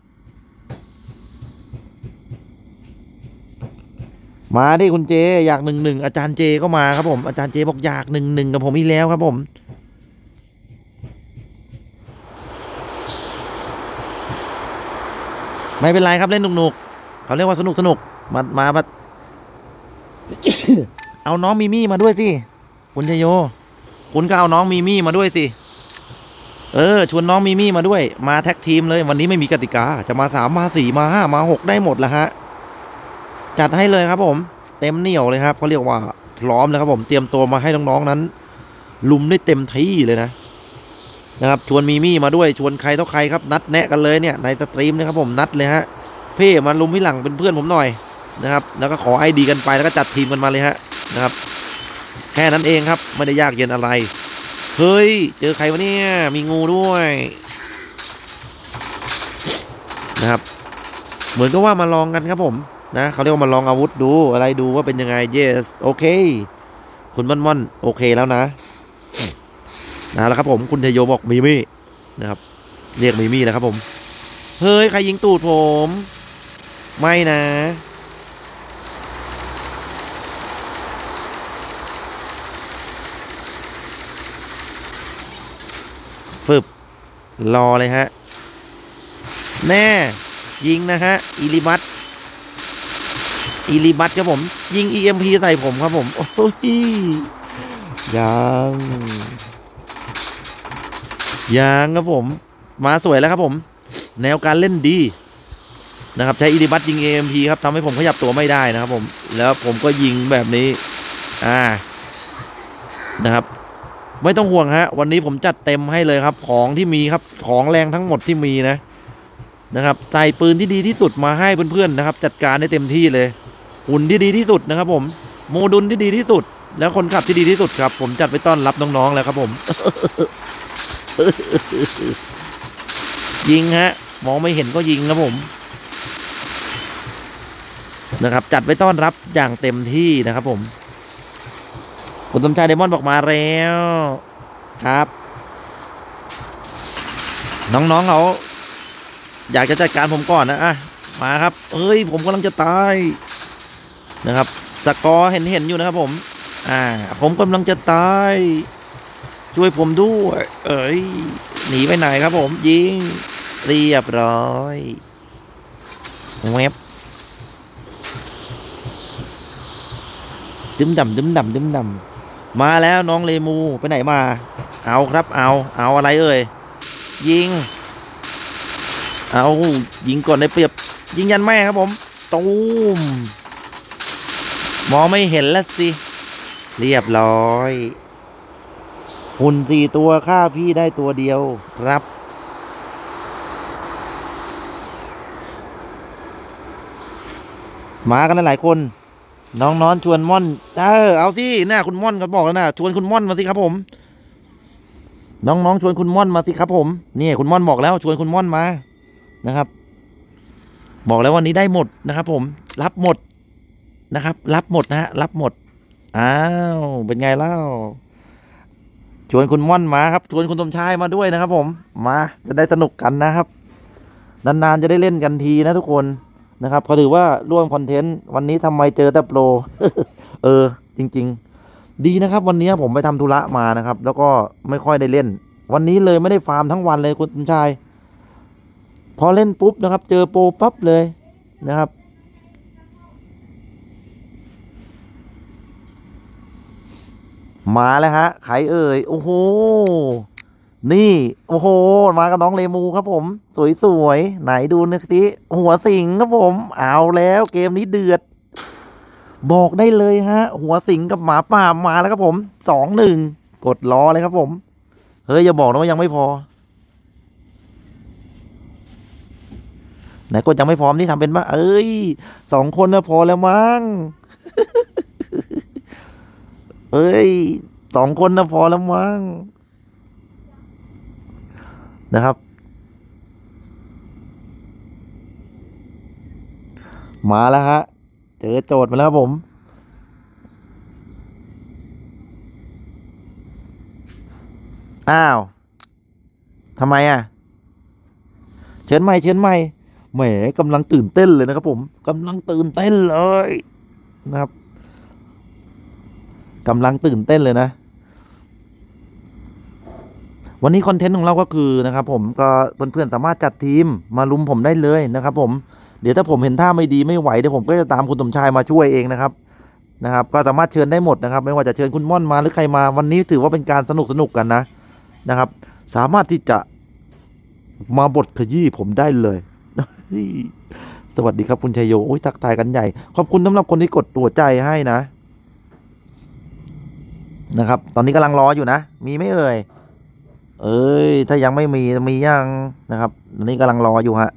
มาดิคุณเจอยาก1-1อาจารย์เจก็มาครับผมอาจารย์เจบอกอยาก1-1กับผมอีกแล้วครับผมไม่เป็นไรครับเล่นหนุกๆเขาเรียกว่าสนุกมาเอาน้องมิมี่มาด้วยสิคุณชโยคุณก็เอาน้องมิมี่มาด้วยสิชวนน้องมิมี่มาด้วยมาแท็กทีมเลยวันนี้ไม่มีกติกาจะมา3มา4มา5มา6ได้หมดแล้วฮะจัดให้เลยครับผมเต็มเหนี่ยวเลยครับเขาเรียกว่าพร้อมแล้วครับผมเตรียมตัวมาให้น้องๆนั้นลุมได้เต็มที่เลยนะครับชวนมิมี่มาด้วยชวนใครต่อใครครับนัดแนะกันเลยเนี่ยในสตรีมนะครับผมนัดเลยฮะเพ่มาลุมพี่หลังเป็นเพื่อนผมหน่อยนะครับแล้วก็ขอIDกันไปแล้วก็จัดทีมกันมาเลยฮะนะครับแค่นั้นเองครับไม่ได้ยากเย็นอะไรเฮ้ยเจอใครวะเนี่ยมีงูด้วยนะครับเหมือนกับว่ามาลองกันครับผมนะเขาเรียกว่ามาลองอาวุธดูอะไรดูว่าเป็นยังไง yes โอเคคุณม่อนโอเคแล้วนะแล้วครับผมคุณเทโยบอกมิมี่นะครับเรียกมิมี่แล้วครับผมเฮ้ยใครยิงตูดผมไม่นะฝึบรอเลยฮะแน่ยิงนะฮะอิริบัตครับผมยิง EMP ใส่ผมครับผมโอ้ยยังครับผมมาสวยแล้วครับผมแนวการเล่นดีนะครับใช้อิริบัตยิง EMP ครับทำให้ผมขยับตัวไม่ได้นะครับผมแล้วผมก็ยิงแบบนี้นะครับไม่ต้องห่วงฮะวันนี้ผมจัดเต็มให้เลยครับของที่มีครับของแรงทั้งหมดที่มีนะครับใส่ปืนที่ดีที่สุดมาให้เพื่อนๆนะครับจัดการได้เต็มที่เลยหุ่นที่ดีที่สุดนะครับผมโมดูลที่ดีที่สุดแล้วคนขับที่ดีที่สุดครับผมจัดไปต้อนรับน้องๆแล้วครับผม ยิงฮะมองไม่เห็นก็ยิงครับผมนะครับจัดไปต้อนรับอย่างเต็มที่นะครับผมคุณสมชายเดมอนบอกมาแล้วครับน้องๆเขาอยากจะจัดการผมก่อนนะมาครับเอ้ยผมกำลังจะตายนะครับสกอร์เห็นอยู่นะครับผมผมกำลังจะตายช่วยผมด้วยเอ้ยหนีไปไหนครับผมยิงเรียบร้อยเว็บดึมดำมาแล้วน้องเลมูไปไหนมาเอาครับเอาอะไรเอ่ยยิงยิงก่อนได้เปรียบยิงยันแม่ครับผมตูมมองไม่เห็นแล้วสิเรียบร้อยหุ่น4 ตัวฆ่าพี่ได้ตัวเดียวครับมากันหลายคนน้องชวนม่อนเอาสิน่าคุณม่อนก็บอกแล้วนะชวนคุณม่อนมาสิครับผมน้องชวนคุณม่อนมาสิครับผมนี่คุณม่อนบอกแล้วชวนคุณม่อนมานะครับบอกแล้ววันนี้ได้หมดนะครับผมรับหมดนะครับรับหมดนะฮะรับหมดเป็นไงเล่าชวนคุณม่อนมาครับชวนคุณสมชายมาด้วยนะครับผมมาจะได้สนุกกันนะครับนานๆจะได้เล่นกันทีนะทุกคนนะครับเขาถือว่าร่วมคอนเทนต์วันนี้ทำไมเจอแต่โปร จริงๆดีนะครับวันนี้ผมไปทำธุระมานะครับแล้วก็ไม่ค่อยได้เล่นวันนี้เลยไม่ได้ฟาร์มทั้งวันเลยคุณสมชายพอเล่นปุ๊บนะครับเจอโปรปั๊บเลยนะครับมาแล้วฮะใครเอ่ยโอ้โหนี่โอ้โหมากับน้องเลมูครับผมสวยๆไหนดูนะสิหัวสิงครับผมเอาแล้วเกมนี้เดือดบอกได้เลยฮะหัวสิงกับหมาป่ามาแล้วครับผม2-1กดล้อเลยครับผมเฮ้ยอย่าบอกนะว่ายังไม่พอไหนกดยังไม่พร้อมนี่ทำเป็นปะเอ้ย2 คนนะพอแล้วมั้ง เอ้ย2 คนนะพอแล้วมั้งนะครับมาแล้วฮะเจอโจทย์มาแล้วครับผมทำไมเชิญใหม่แหมกำลังตื่นเต้นเลยนะครับผมกำลังตื่นเต้นเลยนะครับกำลังตื่นเต้นเลยนะวันนี้คอนเทนต์ของเราก็คือนะครับผมก็เพื่อนๆสามารถจัดทีมมาลุมผมได้เลยนะครับผมเดี๋ยวถ้าผมเห็นท่าไม่ดีไม่ไหวเดี๋ยวผมก็จะตามคุณสมชายมาช่วยเองนะครับก็สามารถเชิญได้หมดนะครับไม่ว่าจะเชิญคุณม่อนมาหรือใครมาวันนี้ถือว่าเป็นการสนุกกันนะครับสามารถที่จะมาบทขยี้ผมได้เลยสวัสดีครับคุณชัยโยโอ้ยทักทายกันใหญ่ขอบคุณสำหรับคนที่กดตัวใจให้นะครับตอนนี้กำลังรออยู่นะมีไหมเอ่ยถ้ายังไม่มียังนะครับตอนนี้กำลังรออยู่ฮะ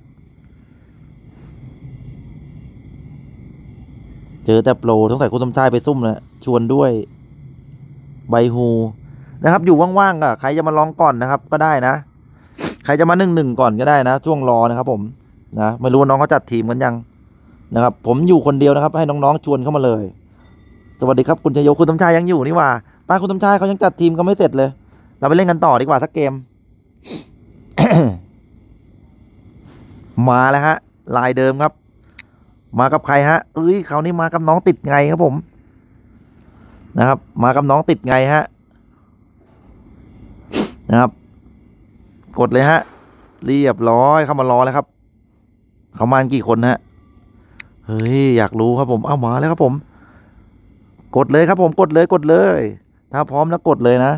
เจอแต่โปรต้องใส่คุณสมชายไปซุ่มนะชวนด้วยใบฮูนะครับอยู่ว่างๆใครจะมาลองก่อนนะครับก็ได้นะใครจะมา1-1ก่อนก็ได้นะช่วงรอนะครับผมนะไม่รู้น้องเขาจัดทีมกันยังนะครับผมอยู่คนเดียวนะครับให้น้องๆชวนเข้ามาเลยสวัสดีครับคุณชัยโยคุณสมชายยังอยู่นี่ว่าป้าคุณสมชายเขายังจัดทีมกันไม่เสร็จเลยเราไปเล่นกันต่อดีกว่าสักเกม มาแล้วฮะลายเดิมครับมากับใครฮะคราวนี้มากับน้องติดไงครับผมนะครับมากับน้องติดไงฮะนะครับกดเลยฮะเรียบร้อยเข้ามารอแล้วครับเขามากี่คนฮะเฮ้ยอยากรู้ครับผมเอามาแล้วครับผมกดเลยครับผมกดเลยถ้าพร้อมแล้วกดเลยนะ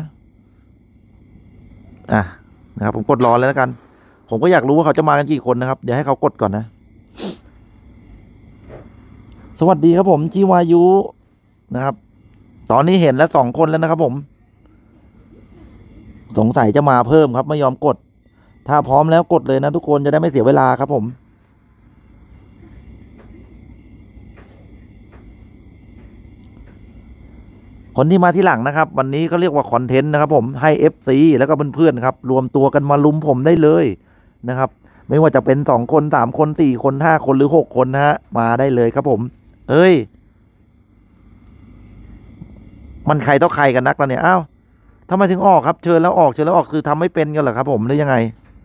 นะครับผมกดรอเลยแล้วกันผมก็อยากรู้ว่าเขาจะมากันกี่คนนะครับเดี๋ยวให้เขากดก่อนนะสวัสดีครับผมชิวายุนะครับตอนนี้เห็นแล้ว2 คนแล้วนะครับผมสงสัยจะมาเพิ่มครับไม่ยอมกดถ้าพร้อมแล้วกดเลยนะทุกคนจะได้ไม่เสียเวลาครับผมคนที่มาที่หลังนะครับวันนี้เขาเรียกว่าคอนเทนต์นะครับผมให้ FC แล้วก็เพื่อนๆครับรวมตัวกันมาลุมผมได้เลยนะครับไม่ว่าจะเป็น2 คน3 คน4 คน5 คนหรือ6 คนนะฮะมาได้เลยครับผมเอ้ยมันใครต้องใครกันนักแล้วเนี่ยอ้าวทำไมถึงออกครับเชิญแล้วออกคือทำไม่เป็นกันเหรอครับผมหรือยังไง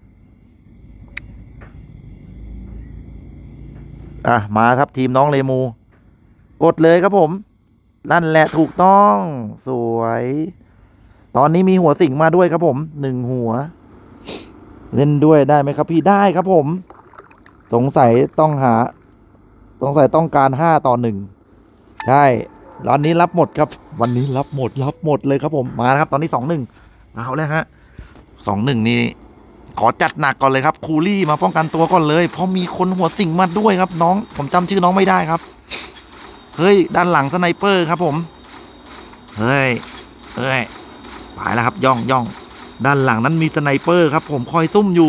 มาครับทีมน้องเลมูกดเลยครับผมนั่นแหละถูกต้องสวยตอนนี้มีหัวสิงมาด้วยครับผม1 หัวเล่นด้วยได้ไหมครับพี่ได้ครับผมสงสัยต้องการ5-1ใช่ตอนนี้รับหมดครับวันนี้รับหมดเลยครับผมมาครับตอนนี้2-1เอาแล้วฮะ2-1นี่ขอจัดหนักก่อนเลยครับคูลี่มาป้องกันตัวก่อนเลยเพราะมีคนหัวสิงมาด้วยครับน้องผมจำชื่อน้องไม่ได้ครับเฮ้ยด้านหลังสไนเปอร์ครับผมเฮ้ยไปแล้วครับย่องด้านหลังนั้นมีสไนเปอร์ครับผมคอยซุ่มอยู่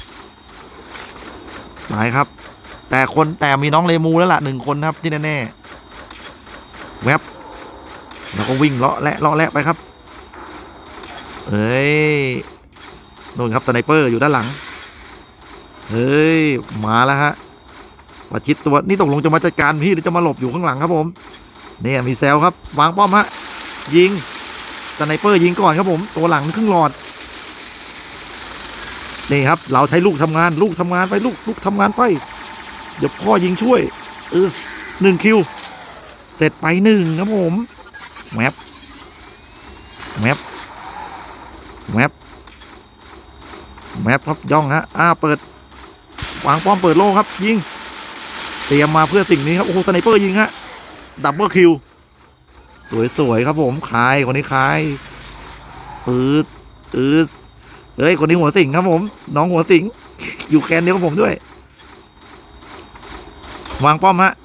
ไปครับแต่มีน้องเลมูแล้วล่ะ1 คนครับที่แน่ๆแวบแล้วก็วิ่งเลาะและไปครับเฮ้ยโน่นครับสไนเปอร์อยู่ด้านหลังเฮ้ยมาแล้วฮะประชิดตัวนี่ตกลงจะมาจัดการพี่หรือจะมาหลบอยู่ข้างหลังครับผมเนี่ยมีแซลครับวางป้อมฮะยิงสไนเปอร์ยิงก่อนครับผมตัวหลังครึ่งหลอดนี่ครับเราใช้ลูกทำงานไปลูกทำงานไปเดี๋ยวพ่อยิงช่วย1 คิวเสร็จไป1ครับผมแมปครับย่องฮะเปิดวางป้อมเปิดโล่ครับยิงเตรียมมาเพื่อสิ่งนี้ครับโอ้โหสไนเปอร์ยิงฮะดับเบิลคิวสวยครับผมคายคนนี้คายเฮ้ยคนนี้หัวสิงครับผมน้องหัวสิงอยู่แคนเดียวกับผมด้วยวางป้อมฮะ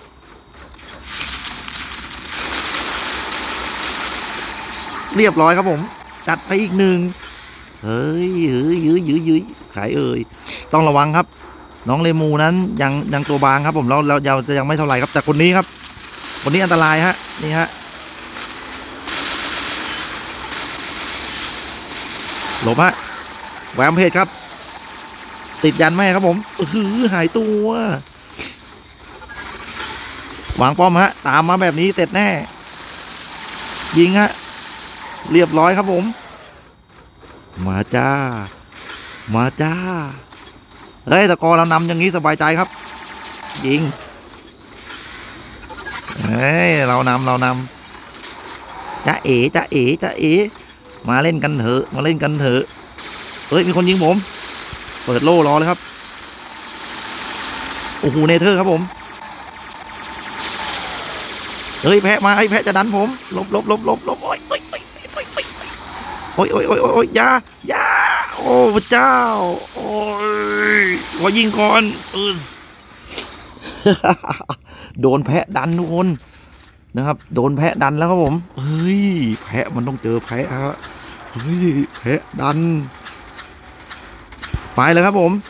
เรียบร้อยครับผมจัดไปอีก1เฮ้ยยื้อขายต้องระวังครับน้องเลมูนั้นยังตัวบางครับผมเราจะยังไม่เท่าไหร่ครับแต่คนนี้ครับคนนี้อันตรายฮะนี่ฮะหลบฮะแหวมเพจครับติดยันแม่ครับผมหายตัววางป้อมฮะตามมาแบบนี้เสร็จแน่ยิงฮะเรียบร้อยครับผมมาจ้าเฮ้ยตะกอเรานำอย่างนี้สบายใจครับยิงเฮ้ยเรานำจ้าเอ๋มาเล่นกันเถอะเฮ้ยมีคนยิงผมเปิดโล่รอเลยครับโอ้โหเนเธอร์ครับผมเฮ้ยแพะมาไอ้แพะจะดันผมลบโอ้ยยาโอ้พระเจ้าโอ้ยขอยิงก่อนโดนแพะดันทุกคนนะครับโดนแพะดันแล้วครับผมเฮ้ยแพะมันต้องเจอแพะฮะเฮ้ยแพะดันไปเลยครับผม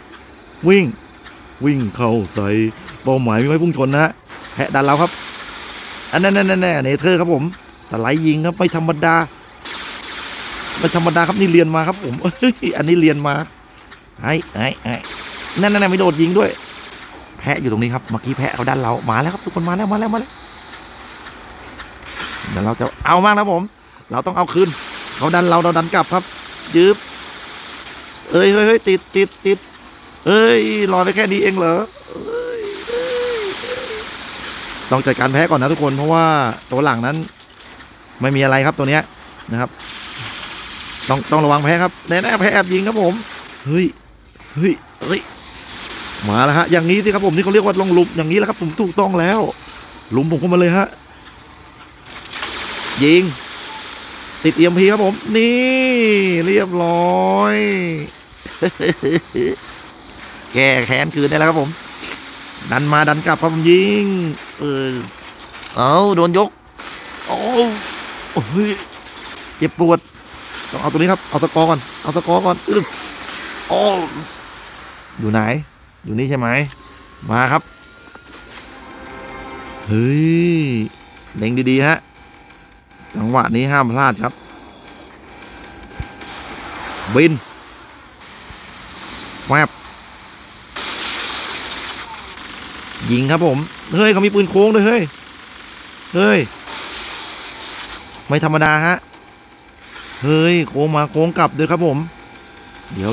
วิ่งเข้าใส่เป้าหมายไม่พุ่งชนนะแพะดันเราครับอันนั้นเนเธอร์ครับผมสไลด์ยิงครับไม่ธรรมดาครับนี่เรียนมาครับผมอันนี้เรียนมาไอ้นั่นไม่โดดยิงด้วยแพะอยู่ตรงนี้ครับเมื่อกี้แพะเขาดันเรามาแล้วครับทุกคนมาแล้วเดี๋ยวเราจะเอามากนะผมเราต้องเอาคืนเขาดันเราดันกลับครับยืบเฮ้ยติดเอ้ยรอไปแค่นี้เองเหรอต้องจัดการแพ้ก่อนนะทุกคนเพราะว่าตัวหลังนั้นไม่มีอะไรครับตัวเนี้ยนะครับต้องระวังแพ้ครับแน่ๆแพ้แอบยิงครับผมเฮ้ยเฮ้ยเฮ้ยมาแล้วฮะอย่างนี้สิครับผมที่เขาเรียกว่าลงลุมอย่างนี้แหละครับผมถูกต้องแล้วลุมผมเข้ามาเลยฮะยิงติดเอ็มพีครับผมนี่เรียบร้อยแก้แค้นคืนได้แล้วครับผมดันมาดันกลับครับผมยิงเอาโดนยกโอ้ยเจ็บปวดต้องเอาตัวนี้ครับเอาตะกอก่อนเอาตะกอก่อนโอ้อยู่ไหนอยู่นี่ใช่ไหมมาครับเฮ้ยเล็งดีๆฮะจังหวะนี้ห้ามพลาดครับบินแวบยิงครับผมเฮ้ยเขามีปืนโค้งด้วยเฮ้ยไม่ธรรมดาฮะเฮ้ยโค้งมาโค้งกลับด้วยครับผมเดี๋ยว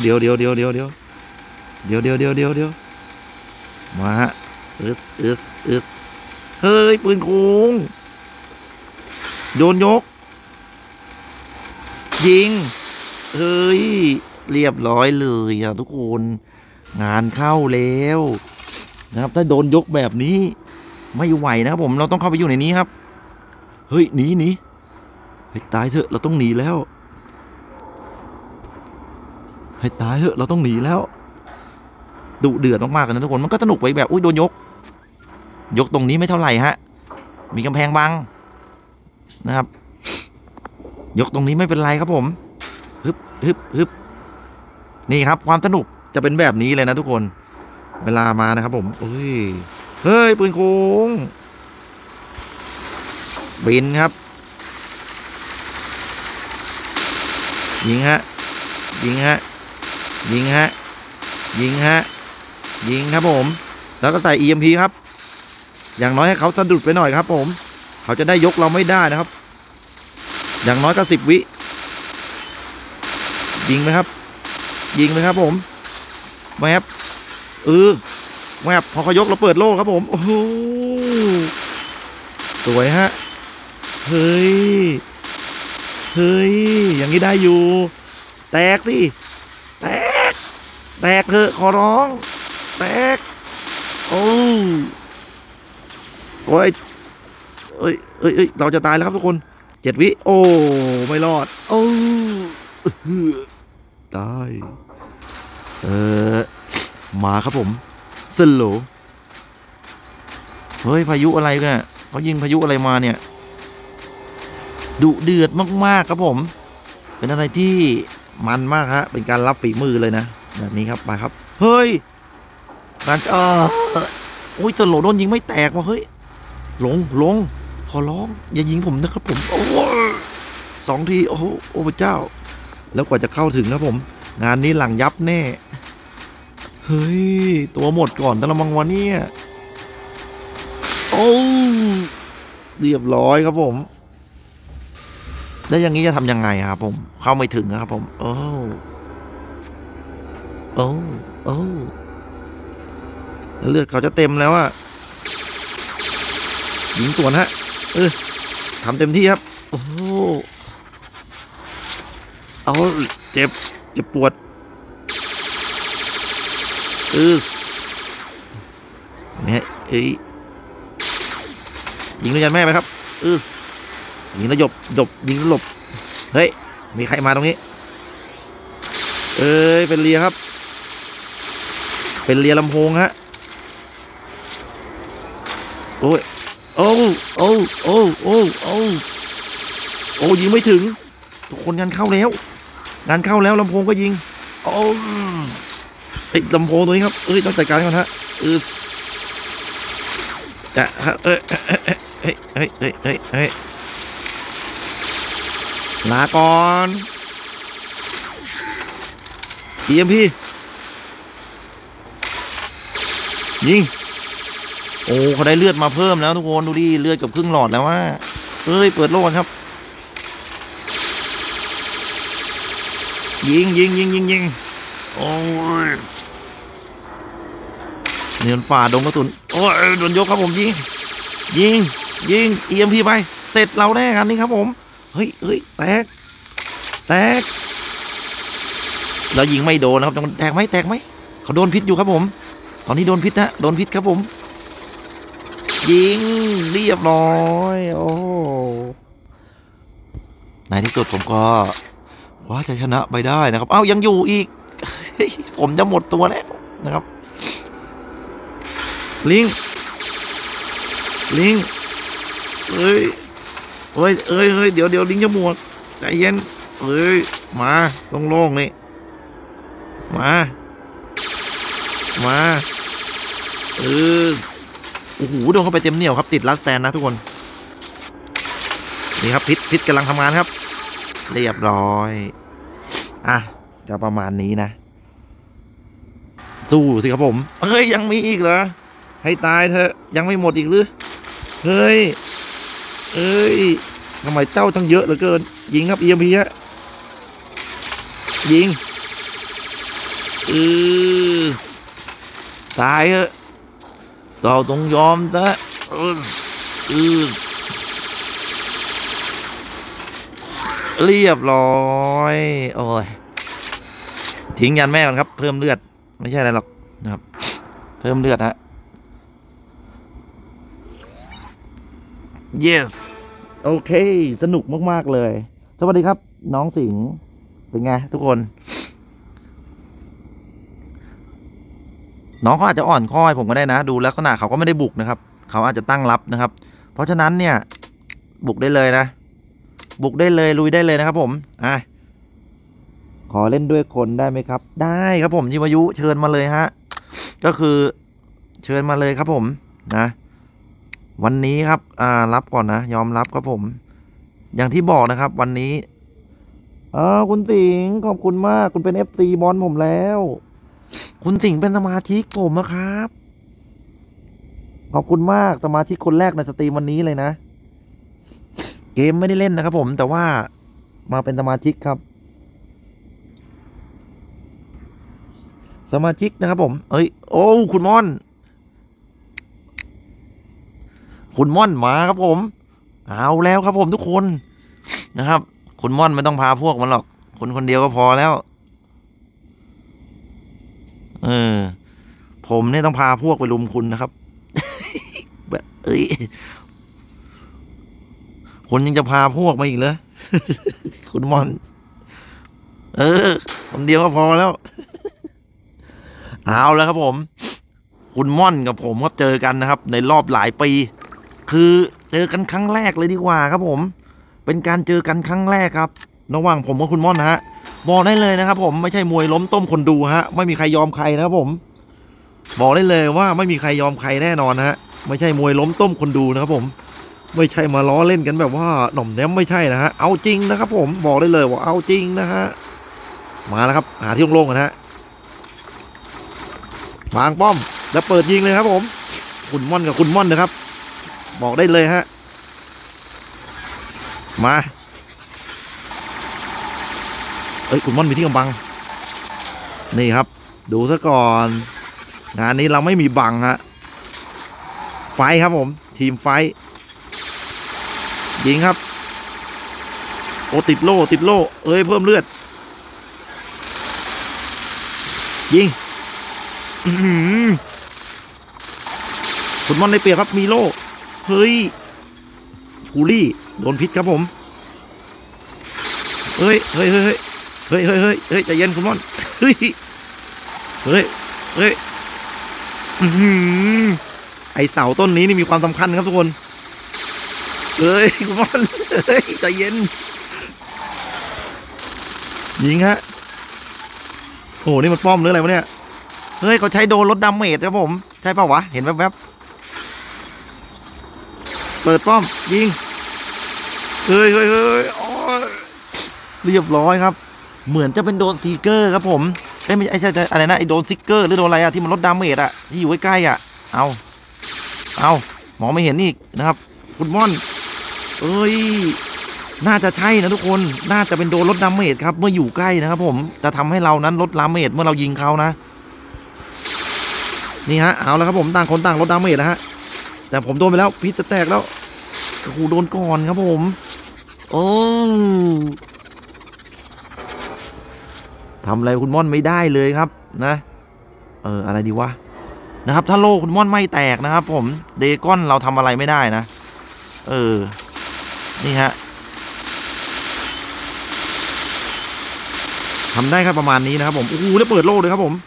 มาฮะเฮ้ยปืนโค้งโยนยกยิงเฮ้ยเรียบร้อยเลยอะทุกคนงานเข้าแล้วนะครับถ้าโดนยกแบบนี้ไม่ไหวนะครับผมเราต้องเข้าไปอยู่ในนี้ครับเฮ้ยหนีให้ตายเถอะเราต้องหนีแล้วให้ตายเถอะเราต้องหนีแล้วดุเดือดมากๆเลยนะทุกคนมันก็สนุกไปแบบอุ้ยโดนยกตรงนี้ไม่เท่าไหร่ฮะมีกำแพงบังนะครับยกตรงนี้ไม่เป็นไรครับผมฮึบนี่ครับความสนุกจะเป็นแบบนี้เลยนะทุกคนเวลามานะครับผมเฮ้ยปืนโค้งบินครับยิงครับผมแล้วก็ใส่ EMP ครับอย่างน้อยให้เขาสะดุดไปหน่อยครับผมเขาจะได้ยกเราไม่ได้นะครับอย่างน้อยก็10 วิยิงไหมครับผมแวบแวบพอเขายกเราเปิดโล่ครับผมโอ้โหสวยฮะเฮ้ยอย่างนี้ได้อยู่แตกสิแตกเถอะขอร้องแตกโอ้ยเราจะตายแล้วครับทุกคน7 วิโอ้ไม่รอดโอ้ตายมาครับผมสโลเฮ้ยพายุอะไรเนี่ยเขายิงพายุอะไรมาเนี่ยดุเดือดมากๆครับผมเป็นอะไรที่มันมากฮะเป็นการรับฝีมือเลยนะแบบนี้ครับไปครับเฮ้ยการโอ้ยสโลโดนยิงไม่แตกว่ะเฮ้ยลงขอร้องอย่ายิงผมนะครับผมโอ้2 ทีโอ้พระเจ้าแล้วกว่าจะเข้าถึงครับผมงานนี้หลังยับแน่เฮ้ยตัวหมดก่อนตะละมังวันนี้โอ้เรียบร้อยครับผมแล้วอย่างนี้จะทำยังไงครับผมเข้าไม่ถึงครับผมโอ้เลือดเขาจะเต็มแล้วอะยิงสวนฮะทำเต็มที่ครับโอ้เจ็บปวดเนี่ยยิงด้วยยันแม่ไปครับยิงแล้วหยบยิงแล้วหลบเฮ้ยมีใครมาตรงนี้เป็นเรียครับเป็นเรียลำโพงฮะโอ้ยิงไม่ถึงทุกคนงานเข้าแล้วลำโพงก็ยิงลำโพงตัวนี้ครับต้องจัดการก่อนฮะจะลาก่อน EMP ยิงโอ้เขาได้เลือดมาเพิ่มแล้วทุกคนดูดิเลือดกับครึ่งหลอดแล้วว่าเปิดโล่กันครับยิงโอ้ยเนินฝ่าดงกระสุนโอ้ยโดนยกครับผมยิง EMP ไปเสร็จเราแน่กันนี่ครับผมเฮ้ยแตกแล้วยิงไม่โดนนะครับแตกไหมแตกไหมเขาโดนพิษอยู่ครับผมตอนนี้โดนพิษนะโดนพิษครับผมยิงเรียบร้อยโอ้ในที่สุดผมก็คว้าชัยชนะไปได้นะครับเอ้ายังอยู่อีก ผมจะหมดตัวแล้วนะครับลิงเอ้ยเดี๋ยวลิงจะหมดใจเย็นมาโล่งๆนี่มาโอ้โหโดนเข้าไปเต็มเหนียวครับติดลัสแตนนะทุกคนนี่ครับพิษกำลังทำงานครับเรียบร้อยจะประมาณนี้นะสู้สิครับผมยังมีอีกเหรอให้ตายเถอะยังไม่หมดอีกหรือเฮ้ยทำไมเจ้าทั้งเยอะเหลือเกินยิงครับ EMP ฮะยิงตายเถอะเราต้องยอมซะเรียบร้อยโอ้ยทิ้งยันแม่ก่อนครับเพิ่มเลือดไม่ใช่อะไรหรอกนะครับเพิ่มเลือดฮะ yes โอเคสนุกมากๆเลยสวัสดีครับน้องสิงห์เป็นไงทุกคนน้องเขาอาจจะอ่อนข้อยผมก็ได้นะดูลักษณะเขาก็ไม่ได้บุกนะครับเขาอาจจะตั้งรับนะครับเพราะฉะนั้นเนี่ยบุกได้เลยนะบุกได้เลยลุยได้เลยนะครับผมขอเล่นด้วยคนได้ไหมครับได้ครับผมชิวายุเชิญมาเลยฮะก็คือเชิญมาเลยครับผมนะวันนี้ครับรับก่อนนะยอมรับครับผมอย่างที่บอกนะครับวันนี้คุณสิงห์ขอบคุณมากคุณเป็น FC บอลผมแล้วคุณสิงห์เป็นสมาชิกผมนะครับขอบคุณมากสมาชิกคนแรกในสตรีมวันนี้เลยนะเกมไม่ได้เล่นนะครับผมแต่ว่ามาเป็นสมาชิกครับสมาชิกนะครับผมโอ้คุณม่อนมาครับผมเอาแล้วครับผมทุกคนนะครับคุณม่อนไม่ต้องพาพวกมันหรอกคนเดียวก็พอแล้วผมเนี่ยต้องพาพวกไปลุมคุณนะครับ คุณยังจะพาพวกมาอีกเหรอ คุณม่อนคนเดียวก็พอแล้ว เอาแล้วครับผมคุณม่อนกับผมครับเจอกันนะครับในรอบหลายปีคือเจอกันครั้งแรกเลยดีกว่าครับผมเป็นการเจอกันครั้งแรกครับระหว่างผมกับคุณม่อนฮะบอกได้เลยนะครับผมไม่ใช่มวยล้มต้มคนดูฮะไม่มีใครยอมใครนะครับผมบอกได้เลยว่าไม่มีใครยอมใครแน่นอนฮะไม่ใช่มวยล้มต้มคนดูนะครับผมไม่ใช่มาล้อเล่นกันแบบว่าหน่อมแนมไม่ใช่นะฮะเอาจริงนะครับผมบอกได้เลยว่าเอาจริงนะฮะมาแล้วครับหาที่โล่งๆกันฮะวางป้อมแล้วเปิดยิงเลยครับผมคุณม่อนกับคุณม่อนนะครับบอกได้เลยฮะมาคุณม่อนมีที่กำบังนี่ครับดูซะก่อนงานนี้เราไม่มีบังฮะไฟครับผมทีมไฟยิงครับโอ้ติดโล่เพิ่มเลือดยิงคุณม่อนได้เปรียบครับมีโล่คูลี่โดนพิษครับผมใจเย็นคุณม่อนไอเสาต้นนี้นี่มีความสำคัญครับทุกคนคุณม่อนใจเย็นยิงฮะโอ้นี่มันป้อมหรืออะไรวะเนี่ยเขาใช้โดนลดดาเมจครับผมใช่เปล่าวะเห็นแวบๆเปิดป้อมยิงเรียบร้อยครับเหมือนจะเป็นโดนซีเกอร์ครับผมไม่ใช่อะไรนะไอโดนซิกเกอร์หรือโดนอะไรที่มันลดดาเมจที่อยู่ใกล้ๆเอามองไม่เห็นอีกนะครับฟุตบอลน่าจะใช่นะทุกคนน่าจะเป็นโดนลดดาเมจครับเมื่ออยู่ใกล้นะครับผมจะทำให้เรานั้นลดดาเมจเมื่อเรายิงเขานะนี่ฮะเอาแล้วครับผมต่างคนต่างลดดาเมจนะฮะแต่ผมโดนไปแล้วพิษจะแตกแล้วโอ้โหโดนก่อนครับผมทำอะไรคุณม่อนไม่ได้เลยครับนะอะไรดีวะนะครับถ้าโล่คุณม่อนไม่แตกนะครับผมเดก้อนเราทำอะไรไม่ได้นะนี่ฮะทำได้แค่ประมาณนี้นะครับผมโอ้โหแล้วเปิดโล่เลยครับผม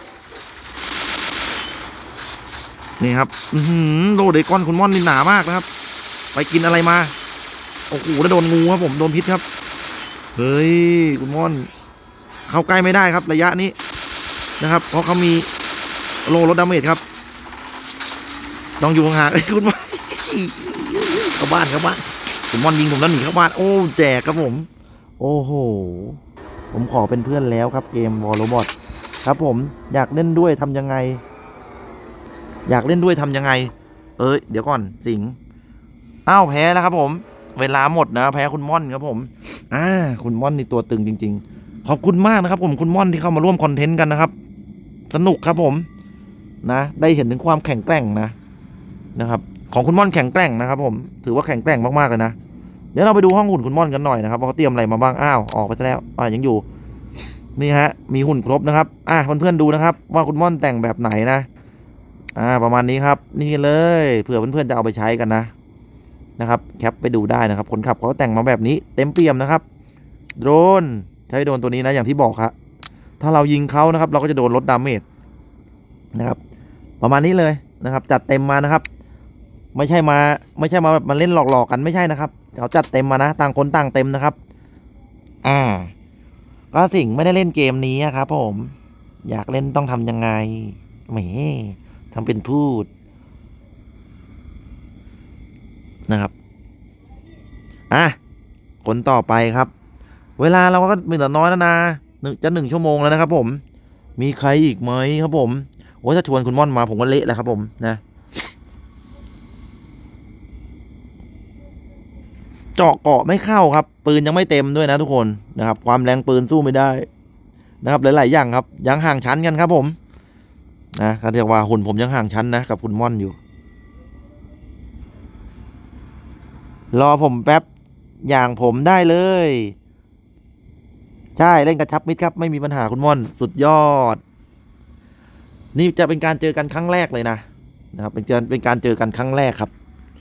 นี่ครับโล่เดก้อนคุณม่อนนี่หนามากนะครับไปกินอะไรมาโอ้โหแล้วโดนงูครับผมโดนพิษครับเฮ้ยคุณม่อนเข้าใกล้ไม่ได้ครับระยะนี้นะครับเพราะเขามีโล่ลดดาเมจครับต้องอยู่ห่างๆคุณม่อนเข้าบ้านคุณม่อนยิงผมแล้วหนีเข้าบ้านโอ้แจกครับผมโอ้โหผมขอเป็นเพื่อนแล้วครับเกมวอลโลบอทครับผมอยากเล่นด้วยทำยังไงเดี๋ยวก่อนสิงอ้าวแพ้แล้วครับผมเวลาหมดนะแพ้คุณม่อนครับผมคุณม่อนนี่ตัวตึงจริงๆขอบคุณมากนะครับผมคุณม่อนที่เข้ามาร่วมคอนเทนต์กันนะครับสนุกครับผมนะได้เห็นถึงความแข็งแกร่งนะครับของคุณม่อนแข็งแกร่งนะครับผมถือว่าแข็งแกร่งมากๆเลยนะเดี๋ยวเราไปดูห้องหุ่นคุณม่อนกันหน่อยนะครับว่าเขาเตรียมอะไรมาบ้างอ้าวออกไปแล้วยังอยู่นี่ฮะมีหุ่นครบนะครับเพื่อนๆดูนะครับว่าคุณม่อนแต่งแบบไหนนะประมาณนี้ครับนี่เลยเผื่อเพื่อนๆจะเอาไปใช้กันนะครับแคปไปดูได้นะครับคนขับเขาแต่งมาแบบนี้เต็มเปี่ยมนะครับโดรนใช้โดรนตัวนี้นะอย่างที่บอกครับถ้าเรายิงเขานะครับเราก็จะโดนลดดาเมจนะครับประมาณนี้เลยนะครับจัดเต็มมานะครับไม่ใช่มาเล่นหลอกกันไม่ใช่นะครับเขาจัดเต็มมานะต่างคนต่างเต็มนะครับก็สิ่งไม่ได้เล่นเกมนี้ครับผมอยากเล่นต้องทำยังไงแหมทำเป็นพูดนะครับคนต่อไปครับเวลาเราก็มีแต่น้อยแล้วนะจะ1 ชั่วโมงแล้วนะครับผมมีใครอีกไหมครับผมโอ้ถ้าชวนคุณม่อนมาผมก็เละแล้วครับผมนะเจาะเกาะไม่เข้าครับปืนยังไม่เต็มด้วยนะทุกคนนะครับความแรงปืนสู้ไม่ได้นะครับหลายๆอย่างครับยังห่างชั้นกันครับผมนะเขาเรียกว่าหุ่นผมยังห่างชั้นนะกับคุณม่อนอยู่รอผมแป๊บอย่างผมได้เลยใช่เล่นกระชับมิตรครับไม่มีปัญหาคุณม่อนสุดยอดนี่จะเป็นการเจอกันครั้งแรกเลยนะครับเป็นการเจอกันครั้งแรกครับ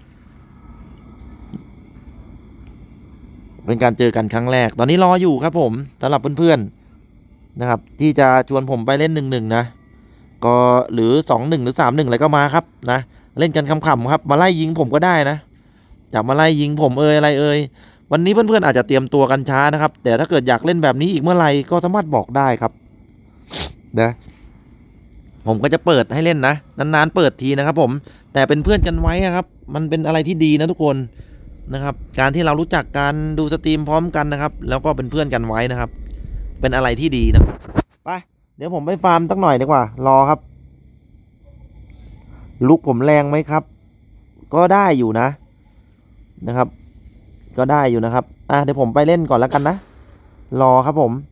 เป็นการเจอกันครั้งแรกตอนนี้รออยู่ครับผมสำหรับเพื่อนๆนะครับที่จะชวนผมไปเล่น1-1นะก็หรือ2-1หรือ3-1อะไรก็มาครับนะเล่นกันขำๆครับมาไล่ยิงผมก็ได้นะอยากมาไล่ยิงผมอะไรวันนี้เพื่อนๆอาจจะเตรียมตัวกันช้านะครับแต่ถ้าเกิดอยากเล่นแบบนี้อีกเมื่อไหร่ก็สามารถบอกได้ครับนะผมก็จะเปิดให้เล่นนะนานๆเปิดทีนะครับผมแต่เป็นเพื่อนกันไว้ครับมันเป็นอะไรที่ดีนะทุกคนนะครับการที่เรารู้จักกันดูสตรีมพร้อมกันนะครับแล้วก็เป็นเพื่อนกันไว้นะครับเป็นอะไรที่ดีนะไปเดี๋ยวผมไปฟาร์มสักหน่อยดีกว่ารอครับลุกผมแรงไหมครับก็ได้อยู่นะครับก็ได้อยู่นะครับเดี๋ยวผมไปเล่นก่อนแล้วกันนะรอครับผม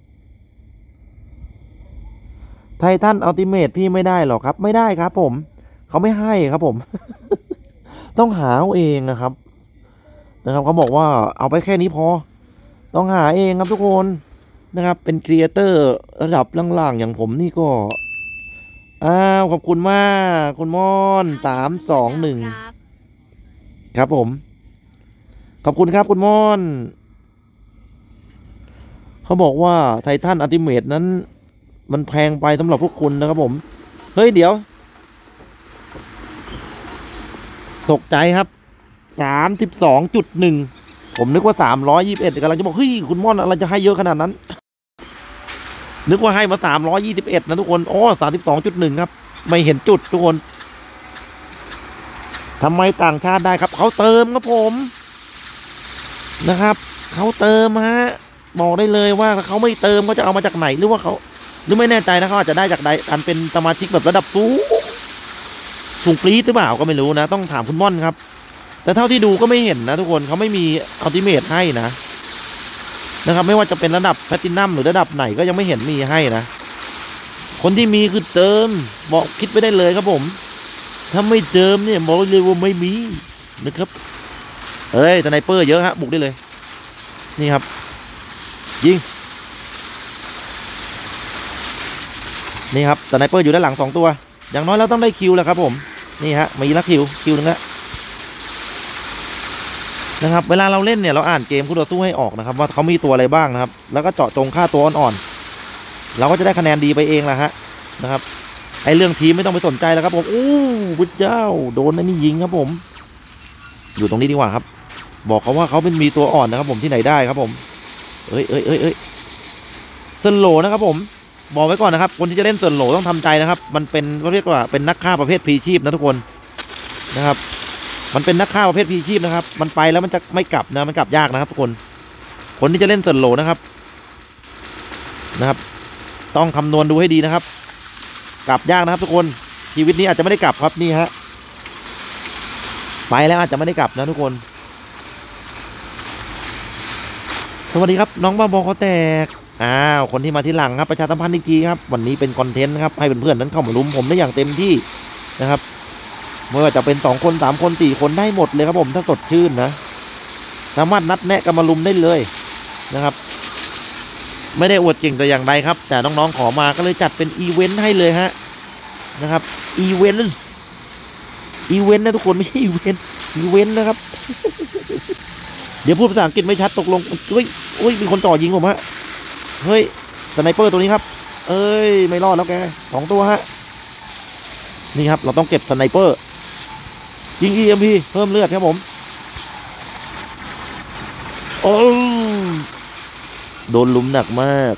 ไททันอัลติเมทพี่ไม่ได้หรอกครับไม่ได้ครับผมเขาไม่ให้ครับผม ต้องหาเอาเองนะครับเขาบอกว่าเอาไปแค่นี้พอต้องหาเองครับทุกคนนะครับเป็นครีเอเตอร์ระดับล่างๆอย่างผมนี่ก็ขอบคุณมากคุณม่อน321ครับผมขอบคุณครับคุณม่อนเขาบอกว่าไททันอัลติเมทนั้นมันแพงไปสำหรับพวกคุณนะครับผมเฮ้ยเดี๋ยวตกใจครับ32.1ผมนึกว่า321กำลังจะบอกเฮ้ยคุณม่อนอะไรจะให้เยอะขนาดนั้นนึกว่าให้มา321นะทุกคน32.1ครับไม่เห็นจุดทุกคนทำไมต่างชาติได้ครับเขาเติมครับผมนะครับเขาเติมบอกได้เลยว่าเขาไม่เติมเขาจะเอามาจากไหนหรือว่าเขาหรือไม่แน่ใจนะเขาอาจจะได้จากใดการเป็นสมาชิกแบบระดับสูงปรี๊ดหรือเปล่าก็ไม่รู้นะต้องถามคุณม่อนครับแต่เท่าที่ดูก็ไม่เห็นนะทุกคนเขาไม่มีอัลติเมทให้นะครับไม่ว่าจะเป็นระดับแพลตินัมหรือระดับไหนก็ยังไม่เห็นมีให้นะคนที่มีคือเติมบอกคิดไปได้เลยครับผมถ้าไม่เติมเนี่ยบอกเลยว่าไม่มีนะครับสไนเปอร์เยอะฮะบุกได้เลยนี่ครับยิงนี่ครับสไนเปอร์อยู่ด้านหลัง2ตัวอย่างน้อยเราต้องได้คิวแล้วครับผมนี่ฮะมีละคิวนึงนะครับเวลาเราเล่นเนี่ยเราอ่านเกมคู่ต่อสู้ให้ออกนะครับว่าเขามีตัวอะไรบ้างนะครับแล้วก็เจาะจงฆ่าตัวอ่อนๆเราก็จะได้คะแนนดีไปเองแหละฮะนะครับไอเรื่องทีมไม่ต้องไปสนใจแล้วครับผมอู้พุทธเจ้าโดนนั่นนี่ยิงครับผมอยู่ตรงนี้ดีกว่าครับบอกเขาว่าเขาเป็นมีตัวอ่อนนะครับผมที่ไหนได้ครับผมเอ้ยเซนโหลนะครับผมบอกไว้ก่อนนะครับคนที่จะเล่นเซนโหลต้องทำใจนะครับมันเป็นเรียกว่าเป็นนักฆ่าประเภทพลีชีพนะทุกคนนะครับมันเป็นนักฆ่าประเภทพลีชีพนะครับมันไปแล้วมันจะไม่กลับนะมันกลับยากนะครับทุกคนที่จะเล่นเซนโหลนะครับต้องคำนวณดูให้ดีนะครับกลับยากนะครับทุกคนชีวิตนี้อาจจะไม่ได้กลับครับนี่ฮะไปแล้วอาจจะไม่ได้กลับนะทุกคนสวัสดีครับน้องบ้าบอเขาแตกคนที่มาที่หลังครับประชาสัมพันธ์อีกทีครับวันนี้เป็นคอนเทนต์ครับให้เพื่อนๆนั้นเข้ามาลุ้มผมได้อย่างเต็มที่นะครับไม่ว่าจะเป็น2คน3คน4คนได้หมดเลยครับผมถ้าสดชื่นนะสามารถนัดแนะกันมาลุ้มได้เลยนะครับไม่ได้อวดเก่งแต่อย่างใดครับแต่น้องๆขอมาก็เลยจัดเป็นอีเวนต์ให้เลยฮะนะครับอีเวนต์นะทุกคนไม่ใช่อีเวนต์นะครับ เดี๋ยวพูดภาษาอังกฤษไม่ชัดตกลงเฮ้ยมีคนจ่อยิงผมฮะเฮ้ยสไนเปอร์ตัวนี้ครับเอ้ยไม่รอดแล้วแก2ตัวฮะนี่ครับเราต้องเก็บสไนเปอร์ยิง EMP เพิ่มเลือดครับผมโอ้โดนลุมหนักมาก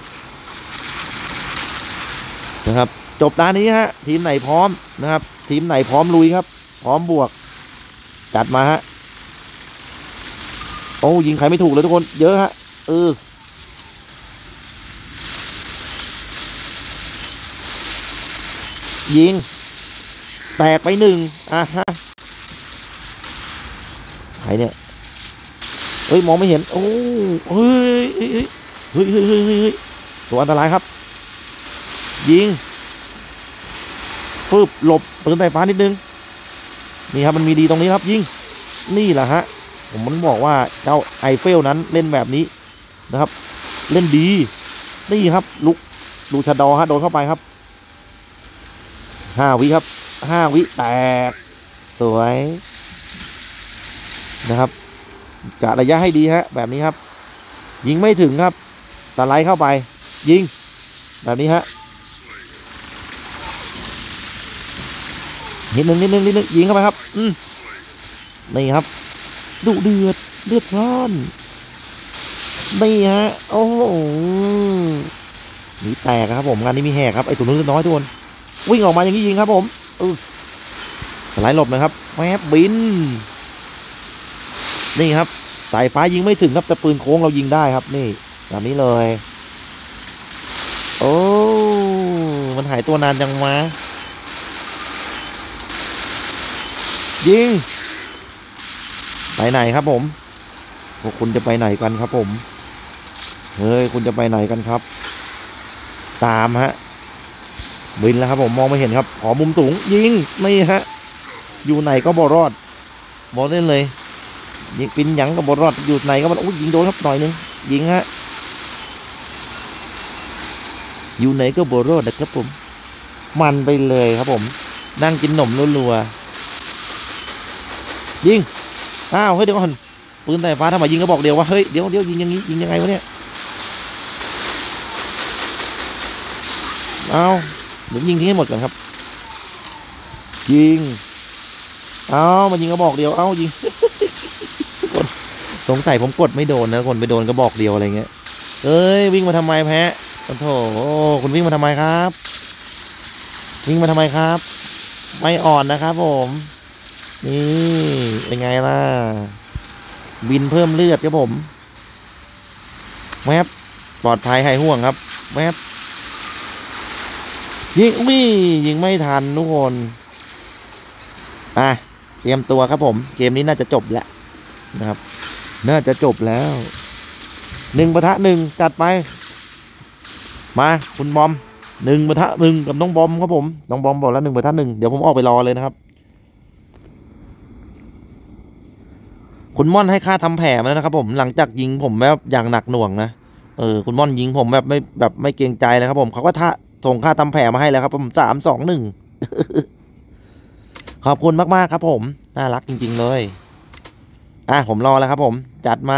นะครับจบตานี้ฮะทีมไหนพร้อมนะครับทีมไหนพร้อมลุยครับพร้อมบวกจัดมาฮะโอ้ยิงใครไม่ถูกเลยทุกคนเยอะฮะยิงแตกไป1ฮะใครเนี่ยเฮ้ยมองไม่เห็นโอ้เฮ้ยตัวอันตรายครับยิงหลบปืนไฟฟ้านิดนึงนี่ครับมันมีดีตรงนี้ครับยิงนี่แหละฮะผมบอกว่าเจ้าไอเฟลนั้นเล่นแบบนี้นะครับเล่นดีนี่ครับลูกชะดอฮะโดนเข้าไปครับ5 วิครับ5 วิแตกสวยนะครับกะระยะให้ดีฮะแบบนี้ครับยิงไม่ถึงครับสไลด์เข้าไปยิงแบบนี้ฮะนิดนึงยิงเข้าไปครับนี่ครับดุเดือดเลือดร้อนนี่ฮะโอ้โหนี่แตกครับผมงานนี้มีแหกครับไอตัวนู้นน้อยทุกคนวิ่งออกมาอย่างนี้ยิงครับผมสไลด์หลบนะครับแวบบินนี่ครับสายฟ้ายิงไม่ถึงครับแต่ปืนโค้งเรายิงได้ครับนี่แบบนี้เลยโอ้มันหายตัวนานจังวะยิงไปไหนครับผมพวกคุณจะไปไหนกันครับผมเฮ้ยคุณจะไปไหนกันครับตามฮะบินแล้วครับผมมองไม่เห็นครับขอมุมสูงยิงนี่ฮะอยู่ไหนก็บ่รอดบอกเล่นเลยยิงปินหยังก็บ่รอดอยู่ไหนก็มันยิงโดนครับหน่อยนึงยิงฮะอยู่ไหนก็บ่รอดนะครับผมมันไปเลยครับผมนั่งกินหนมรัวๆยิงเฮ้ยเดี๋ยวก่อนปืนไฟฟ้าทำไมยิงก็บอกเดียวว่าเฮ้ยเดี๋ยวยิงอย่างนี้ยิงยังไงวะเนี่ยเดี๋ยวยิงทิ้งให้หมดก่อนครับยิงมันยิงก็บอกเดียวยิง คนสงสัยผมกดไม่โดนนะคนไปโดนก็บอกเดียวอะไรเงี้ยเอ้ยวิ่งมาทำไมแพ้โธ่คุณวิ่งมาทำไมครับวิ่งมาทำไมครับไม่อ่อนนะครับผมนี่เป็นไงล่ะบินเพิ่มเลือดครับผมแวบปลอดภัยหายห่วงครับแวบยิงไม่ทันทุกคนเตรียมตัวครับผมเกมนี้น่าจะจบแล้วนะครับน่าจะจบแล้ว1 ปะทะ 1จัดไปมาคุณบอม1 ปะทะ 1กับน้องบอมครับผมน้องบอมบอกแล้ว1 ปะทะ 1เดี๋ยวผมออกไปรอเลยนะครับคุณม่อนให้ค่าทำแผลมาแล้วนะครับผมหลังจากยิงผมแบบอย่างหนักหน่วงนะคุณม่อนยิงผมแบบไม่เกรงใจนะครับผมเขาก็ส่งค่าทำแผลมาให้แล้วครับผม3-2-1 ขอบคุณมากๆครับผมน่ารักจริงๆเลยผมรอแล้วครับผมจัดมา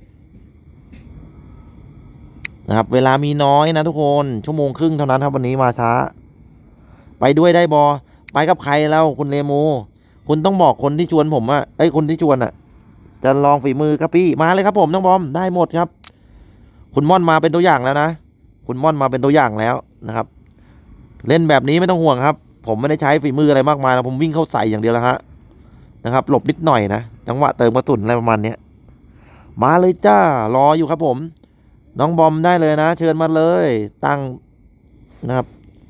นะครับเวลามีน้อยนะทุกคนชั่วโมงครึ่งเท่านั้นครับวันนี้มาช้าไปด้วยได้บอไปกับใครแล้วคุณเลโมคุณต้องบอกคนที่ชวนผมอะคนที่ชวนอะจะลองฝีมือครับพี่มาเลยครับผมน้องบอมได้หมดครับคุณม่อนมาเป็นตัวอย่างแล้วนะคุณม่อนมาเป็นตัวอย่างแล้วนะครับเล่นแบบนี้ไม่ต้องห่วงครับผมไม่ได้ใช้ฝีมืออะไรมากมายนะผมวิ่งเข้าใส่อย่างเดียวแล้วฮะนะครับหลบนิดหน่อยนะจังหวะเติมกระสุนอะไรประมาณนี้มาเลยจ้ารออยู่ครับผมน้องบอมได้เลยนะเชิญมาเลยตั้งนะครับ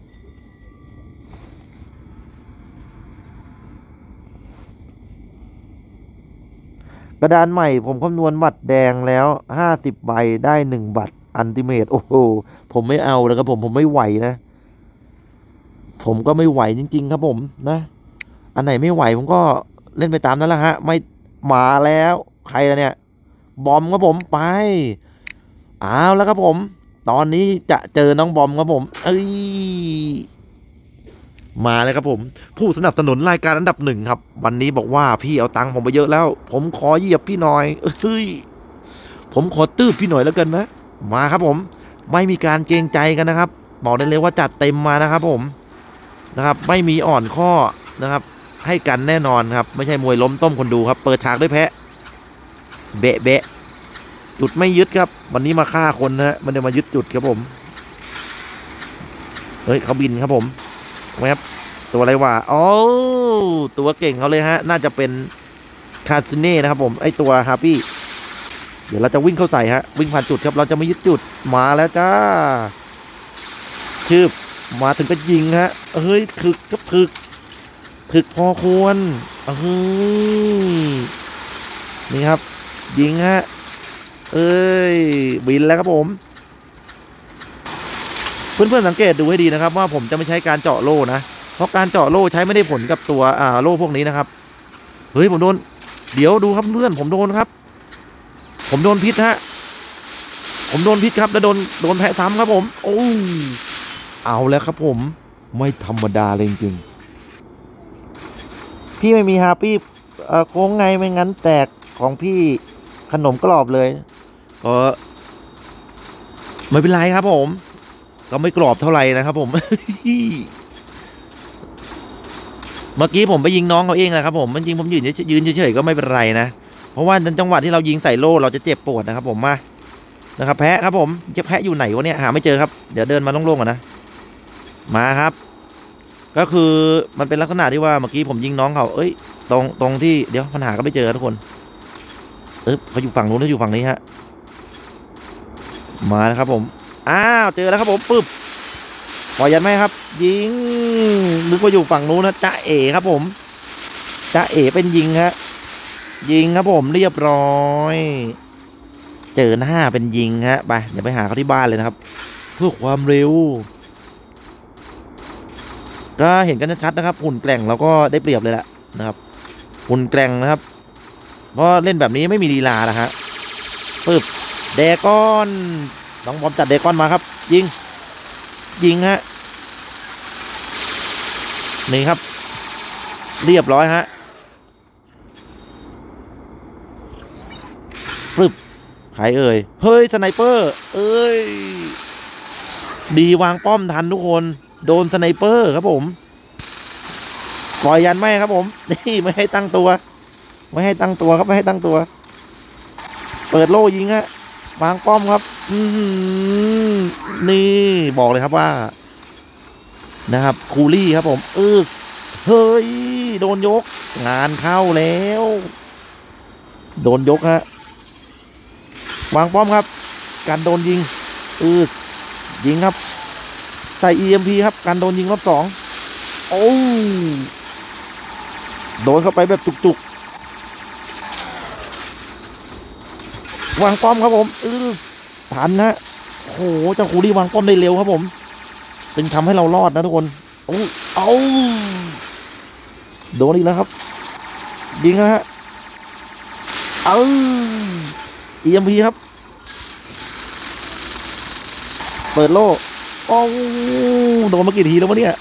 กระดานใหม่ผมคำนวณบัตรแดงแล้ว50 ใบได้1 บัตรอันติเมตโอ้โหผมไม่เอาเลยครับผมไม่ไหวนะผมก็ไม่ไหวจริงๆครับผมนะอันไหนไม่ไหวผมก็เล่นไปตามนั้นแหละฮะไม่มาแล้วใครล่ะเนี่ยบอมครับผมไปเอาแล้วครับผมตอนนี้จะเจอน้องบอมครับผมมาเลยครับผมผู้สนับสนุนรายการอันดับ 1ครับวันนี้บอกว่าพี่เอาตังค์ผมไปเยอะแล้วผมขอเหยียบพี่หน่อยผมขอตื้อพี่หน่อยแล้วกันนะมาครับผมไม่มีการเกรงใจกันนะครับบอกได้เลยว่าจัดเต็มมานะครับผมนะครับไม่มีอ่อนข้อนะครับให้กันแน่นอนครับไม่ใช่มวยล้มต้มคนดูครับเปิดฉากด้วยแพะเบะเบะจุดไม่ยึดครับวันนี้มาฆ่าคนนะมันจะมายึดจุดครับผมเขาบินครับผมแวบตัวอะไรวะอ๋อตัวเก่งเขาเลยฮะน่าจะเป็นคาสิเน่นะครับผมไอตัวฮาปี้เดี๋ยวเราจะวิ่งเข้าใส่ฮะวิ่งผ่านจุดครับเราจะไม่ยึดจุดมาแล้วจ้าชืบมาถึงก็ยิงฮะถึกครับถึกพอควรนี่ครับยิงฮะบินแล้วครับผมเพื่อนๆสังเกตดูให้ดีนะครับว่าผมจะไม่ใช้การเจาะโล่นะเพราะการเจาะโล่ใช้ไม่ได้ผลกับตัวโล่พวกนี้นะครับผมโดนเดี๋ยวดูครับเพื่อนผมโดนครับผมโดนพิษฮะผมโดนพิษครับแล้วโดนแพะซ้ำครับผมโอ้เอาแล้วครับผมไม่ธรรมดาเลยจริงๆพี่ไม่มีฮาปี้โค้งไงไม่งั้นแตกของพี่ขนมกรอบเลยก็ไม่เป็นไรครับผมก็ไม่กรอบเท่าไหร่นะครับผม เมื่อกี้ผมไปยิงน้องเขาเองนะครับผมจริงผมยืนเฉยๆก็ไม่เป็นไรนะเพราะว่าในจังหวะที่เรายิงใส่โล่เราจะเจ็บปวดนะครับผมมานะครับแพะครับผมจะแพะอยู่ไหนวะเนี่ยหาไม่เจอครับเดี๋ยวเดินมาโล่งๆก่อนนะมาครับก็คือมันเป็นลักษณะที่ว่าเมื่อกี้ผมยิงน้องเขาตรงที่เดี๋ยวปัญหาก็ไม่เจอทุกคนเขาอยู่ฝั่งนู้นหรืออยู่ฝั่งนี้ฮะมานะครับผมเจอแล้วครับผมปึ๊บปล่อยยันไหมครับยิงนึกว่าอยู่ฝั่งนู้นนะจ๊ะเอ๋ครับผมจ๊ะเอ๋เป็นยิงฮะยิงครับผมเรียบร้อยเจอหน้าเป็นยิงฮะไปเดี๋ยวไปหาเขาที่บ้านเลยนะครับเพื่อความเร็วก็เห็นกันชัดๆนะครับหุ่นแกร่งเราก็ได้เปรียบเลยแหละนะครับหุ่นแกร่งนะครับเพราะเล่นแบบนี้ไม่มีลีลานะฮะปึ๊บเดก้อนน้องบอมจัดเดก้อนมาครับยิงฮะนี่ครับเรียบร้อยฮะปึ๊บใครเฮ้ยสไนเปอร์ดีวางป้อมทันทุกคนโดนสไนเปอร์ครับผมปล่อยยันไม่ครับผมนี่ไม่ให้ตั้งตัวครับไม่ให้ตั้งตัวเปิดโล่ยิงฮะวางป้อมครับนี่บอกเลยครับว่านะครับคูลี่ครับผมเฮ้ยโดนยกงานเข้าแล้วโดนยกฮะวางป้อมครับการโดนยิงยิงครับใส่ EMP ครับการโดนยิงรอบ2โดนเข้าไปแบบจุกๆวางป้อมครับผมทันนะโอ้โหเจ้าคูลี่วางป้อมได้เร็วครับผมจึงทำให้เรารอดนะทุกคนโดนอีกแล้วครับยิงนะฮะEMP ครับเปิดโล่โอ้โดนมากี่ทีแล้ววะเนี่ย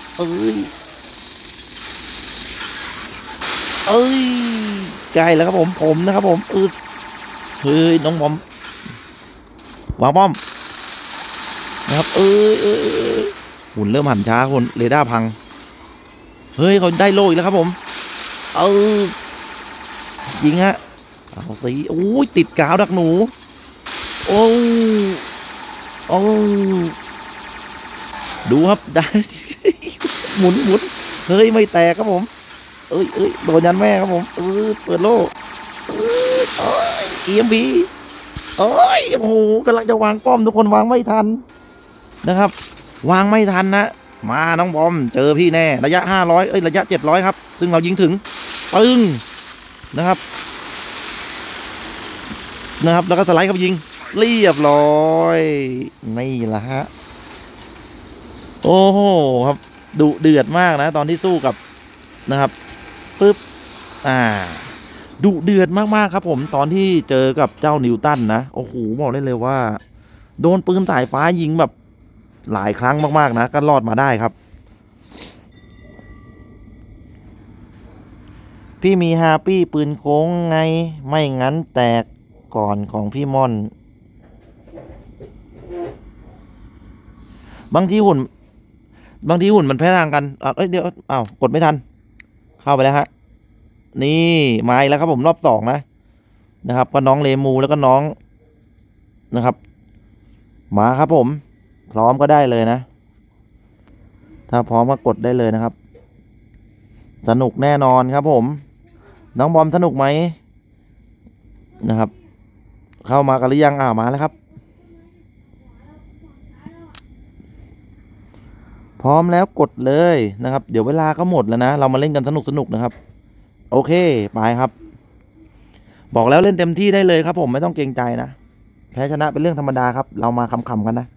เอ้ยใกล้แล้วครับผมนะครับผมเฮ้ยน้องบอมวางป้อมนะครับหุ่นเริ่มหันช้าคนเรดาร์พังเฮ้ยเขาได้โล่อีกแล้วครับผมยิงฮะเอาสิโอ้ยติดกาวดักหนูโอ้ดูครับได้หมุนเฮ้ยไม่แตกครับผมโดนยันแม่ครับผมเปิดโล่EMP โอ้โหกำลังจะวางป้อมทุกคนวางไม่ทันนะครับวางไม่ทันนะมาน้องบอมเจอพี่แน่ระยะ500ระยะ700ครับซึ่งเรายิงถึงปึ้งนะครับแล้วก็สไลด์เข้าไปยิงเรียบร้อยนี่แหละฮะโอ้โหครับดุเดือดมากนะตอนที่สู้กับนะครับปึ๊บดุเดือดมากๆครับผมตอนที่เจอกับเจ้านิวตันนะโอ้โหบอกได้เลยว่าโดนปืนสายฟ้ายิงแบบหลายครั้งมากๆนะก็รอดมาได้ครับพี่มีฮาปี้ปืนโค้งไงไม่งั้นแตกก่อนของพี่ม่อนบางทีหุ่นมันแพ้ทางกันเดี๋ยวกดไม่ทันเข้าไปแล้วฮะนี่มาอีกแล้วครับผมรอบ2นะครับก็น้องเลมูแล้วก็น้องนะครับมาครับผมพร้อมก็ได้เลยนะถ้าพร้อมก็กดได้เลยนะครับสนุกแน่นอนครับผมน้องบอมสนุกไหมนะครับเข้ามากันหรือยังมาแล้วครับพร้อมแล้วกดเลยนะครับเดี๋ยวเวลาก็หมดแล้วนะเรามาเล่นกันสนุกนะครับโอเคไปครับบอกแล้วเล่นเต็มที่ได้เลยครับผมไม่ต้องเกรงใจนะแพ้ชนะเป็นเรื่องธรรมดาครับเรามาขำๆกันนะ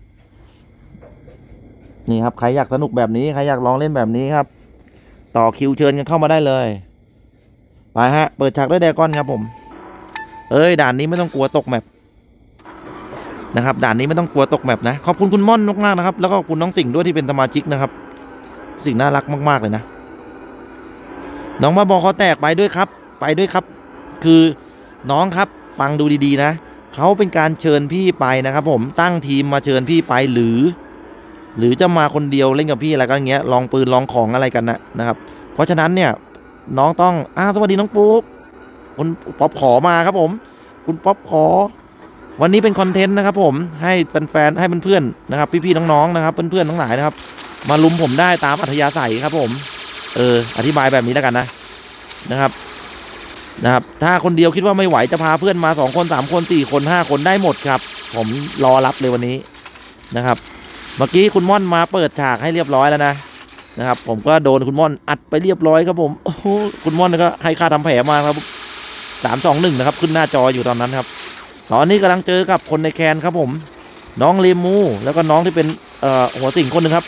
นี่ครับใครอยากสนุกแบบนี้ใครอยากลองเล่นแบบนี้ครับต่อคิวเชิญกันเข้ามาได้เลยไปฮะเปิดฉากด้วยแดกอนครับผมด่านนี้ไม่ต้องกลัวตกแมปนะครับด่านนี้ไม่ต้องกลัวตกแมปนะขอบคุณคุณม่อนมากๆนะครับแล้วก็คุณน้องสิงห์ด้วยที่เป็นสมาชิกนะครับสิ่งน่ารักมากๆเลยนะน้องมาบอกเขาแตกไปด้วยครับคือน้องครับฟังดูดีๆนะเขาเป็นการเชิญพี่ไปนะครับผมตั้งทีมมาเชิญพี่ไปหรือจะมาคนเดียวเล่นกับพี่อะไรกันอย่างเงี้ยลองปืนลองของอะไรกันนะครับเพราะฉะนั้นเนี่ยน้องต้องสวัสดีน้องปุ๊กคุณป๊อปขอมาครับผมคุณป๊อปขอวันนี้เป็นคอนเทนต์นะครับผมให้แฟนๆให้เพื่อนๆนะครับพี่ๆน้องๆนะครับเพื่อนๆทั้งหลายนะครับมาลุมผมได้ตามอัธยาศัยครับผมอธิบายแบบนี้แล้วกันนะครับถ้าคนเดียวคิดว่าไม่ไหวจะพาเพื่อนมา2คน3คน4คน5คนได้หมดครับผมรอรับเลยวันนี้นะครับเมื่อกี้คุณม่อนมาเปิดฉากให้เรียบร้อยแล้วนะครับผมก็โดนคุณม่อนอัดไปเรียบร้อยครับผมโอ้โหคุณม่อนก็ให้ค่าทำแผลมาครับ3-2-1นะครับขึ้นหน้าจออยู่ตอนนั้นครับตอนนี้กำลังเจอกับคนในแคนครับผมน้องเลมูแล้วก็น้องที่เป็นหัวสิงคนหนึ่งครับ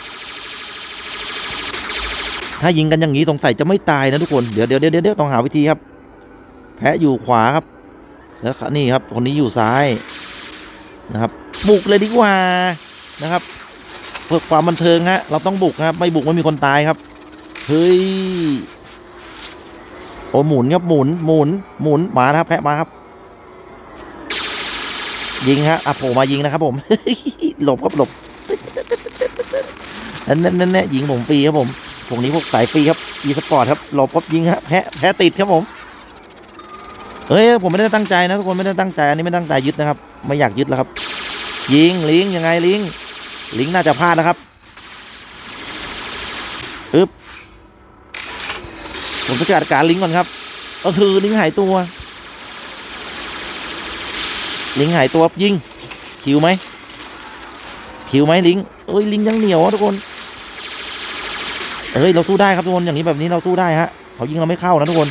ถ้ายิงกันอย่างนี้สงสัยจะไม่ตายนะทุกคนเดี๋ยวต้องหาวิธีครับแพ้อยู่ขวาครับแล้วนี่ครับคนนี้อยู่ซ้ายนะครับบุกเลยดีกว่านะครับเพื่อความบันเทิงฮะเราต้องบุกครับไม่บุกไม่มีคนตายครับเฮ้ยโอ้หมุนครับหมุนมานะครับแพ้มาครับยิงฮะโผล่มายิงนะครับผมหลบครับหลบนั่นยิงผมฟรีครับผมพวกนี้พวกสายฟรีครับอีสปอร์ตครับหลบครับยิงฮะแพ้ติดครับผมผมไม่ได้ตั้งใจนะทุกคนไม่ได้ตั้งใจอันนี้ไม่ตั้งใจยึดนะครับไม่อยากยึดแล้วครับยิงลิงยังไงลิงน่าจะพลาดนะครับผมจะจัดการลิงก่อนครับลิงหายตัวยิงคิวไหมลิงลิงยังเหนียวทุกคนเราสู้ได้ครับทุกคนอย่างนี้แบบนี้เราสู้ได้ฮะเขายิงเราไม่เข้านะทุกคน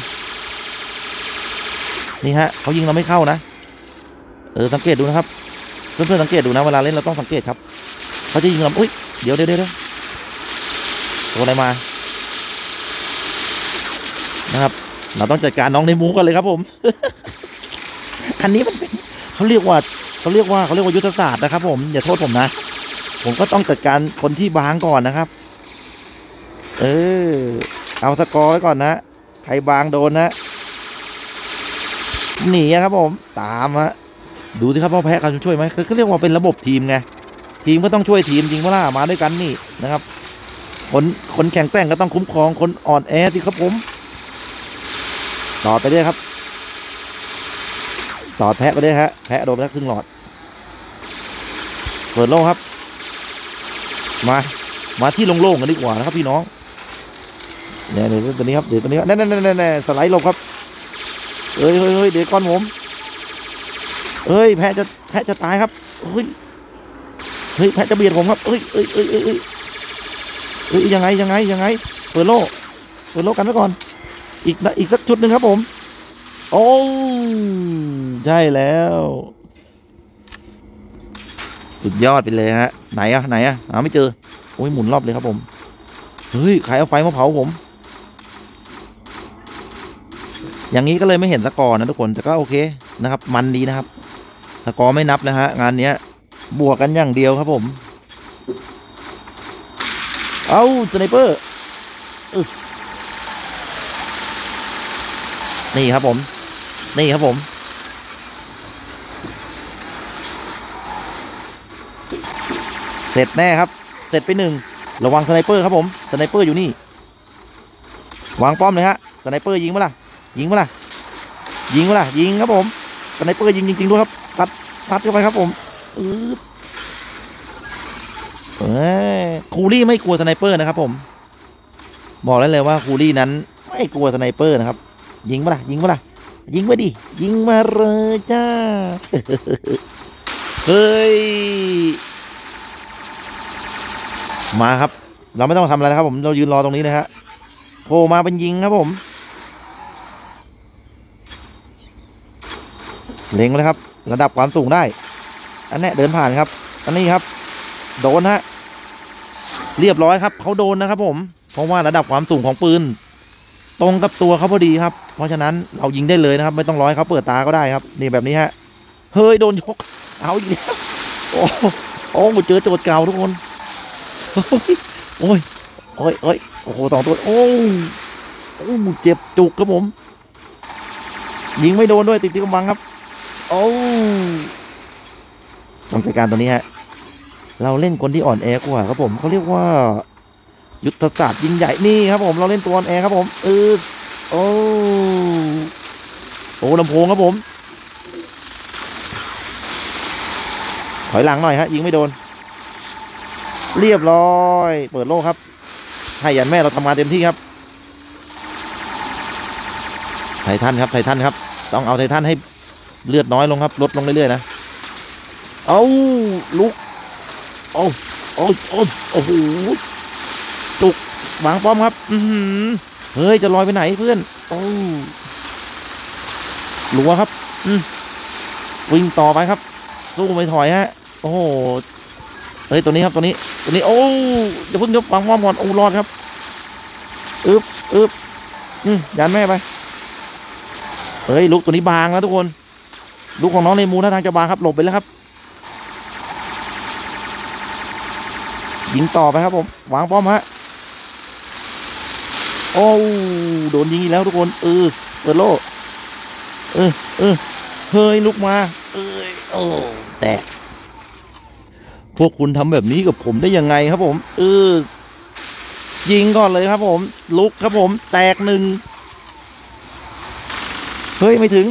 นี่ฮะเขายิงเราไม่เข้านะสังเกตดูนะครับเพื่อนๆสังเกตดูนะเวลาเล่นเราต้องสังเกตครับเขาจะยิงเราเดี๋ยวตัวอะไรมานะครับเราต้องจัดการน้องในมูกันเลยครับผม อันนี้มันเป็นเขาเรียกว่ายุทธศาสตร์นะครับผมอย่าโทษผมนะผมก็ต้องจัดการคนที่บางก่อนนะครับเอาสกอร์ไว้ก่อนนะใครบางโดนนะหนีครับผมตามฮะดูสิครับว่าแพ้กันช่วยไหมเขาเรียกว่าเป็นระบบทีมไงทีมก็ต้องช่วยทีมจริงเวลามาด้วยกันนี่นะครับคนแข็งแกร่งก็ต้องคุ้มครองคนอ่อนแอสิครับผมต่อไปด้วยครับต่อแพะไปด้วยฮะแพะโดนไปแล้วครึ่งหลอดเปิดโล่ครับมาที่โล่งๆกันดีกว่านะครับพี่น้องเนี่ยเดี๋ยวตัวนี้ครับเดี๋ยวตัวนี้แน่สไลด์ลงครับเฮ้ยเดี๋ยวก้อนผมแพะจะตายครับเฮ้ยแพะจะเบียดผมครับเฮ้ยยังไงเปิดโล่กันไว้ก่อนอีกสักชุดหนึ่งครับผมโอ้ใช่แล้วสุดยอดไปเลยฮะไหนอะหาไม่เจอโอ้ยหมุนรอบเลยครับผมเฮ้ยใครเอาไฟมาเผาผมอย่างนี้ก็เลยไม่เห็นสกอร์นะทุกคนแต่ก็โอเคนะครับมันดีนะครับสกอร์ไม่นับนะฮะงานนี้บวกกันอย่างเดียวครับผมเอาสไนเปอร์นี่ครับผมเสร็จแน่ครับเสร็จไปหนึ่งระวังสไนเปอร์ครับผมสไนเปอร์อยู่นี่วางป้อมเลยฮะสไนเปอร์ยิงมั้ยล่ะยิงครับผมสไนเปอร์ยิงจริงๆด้วยครับซัดเข้าไปครับผมคูลี่ไม่กลัวสไนเปอร์นะครับผมบอกได้เลยว่าคูลี่นั้นไม่กลัวสไนเปอร์นะครับยิงมาดิยิงมาเลยจ้าเฮ้ยมาครับเราไม่ต้องทำอะไรนะครับผมเรายืนรอตรงนี้นะฮะโผล่มาเป็นยิงครับผมเล็งเลยครับระดับความสูงได้อันนี้เดินผ่านครับอันนี้ครับโดนฮะเรียบร้อยครับเขาโดนนะครับผมเพราะว่าระดับความสูงของปืนตรงกับตัวเขาพอดีครับเพราะฉะนั้นเรายิงได้เลยนะครับไม่ต้องรอให้เขาเปิดตาก็ได้ครับนี่แบบนี้ฮะเฮ้ยโดนยกเอาอีกแล้วโอ้เจอโจทย์เก่าทุกคนโอ้โห2 ตัวโอ้เจ็บจุกครับผมยิงไม่โดนด้วยติดกำบังครับโอ้ต้องจัดการตัวนี้ฮะเราเล่นคนที่อ่อนแอกว่าครับผมเขาเรียกว่ายุทธศาสตร์ยิ่งใหญ่นี่ครับผมเราเล่นตัวอ่อนแอครับผมโอ้ลำโพงครับผมถอยหลังหน่อยฮะยิงไม่โดนเรียบร้อยเปิดโล่ครับให้ยันแม่เราทำงานเต็มที่ครับไททันครับต้องเอาไททันให้เลือดน้อยลงครับลดลงเรื่อยๆนะเอาลุกโอ้โหจุกวางป้อมครับเฮ้ยจะลอยไปไหนเพื่อนรัวครับวิ่งต่อไปครับสู้ไม่ถอยฮะโอ้โหเฮ้ยตัวนี้ครับตัวนี้โอ้จะพึ่งยกวางป้อมก่อนโอ้รอดครับยันแม่ไปเฮ้ยลูกตัวนี้บางแล้วทุกคนลูกของน้องเลมูท่าทางจะบางครับหลบไปแล้วครับยิงต่อไปครับผมวางป้อมฮะโอ้โดนยิงอีกแล้วทุกคนเปิดโล่เฮ้ยลุกมาแต่พวกคุณทำแบบนี้กับผมได้ยังไงครับผมยิงก่อนเลยครับผมลุกครับผมแตกหนึ่งเฮ้ยไม่ถึง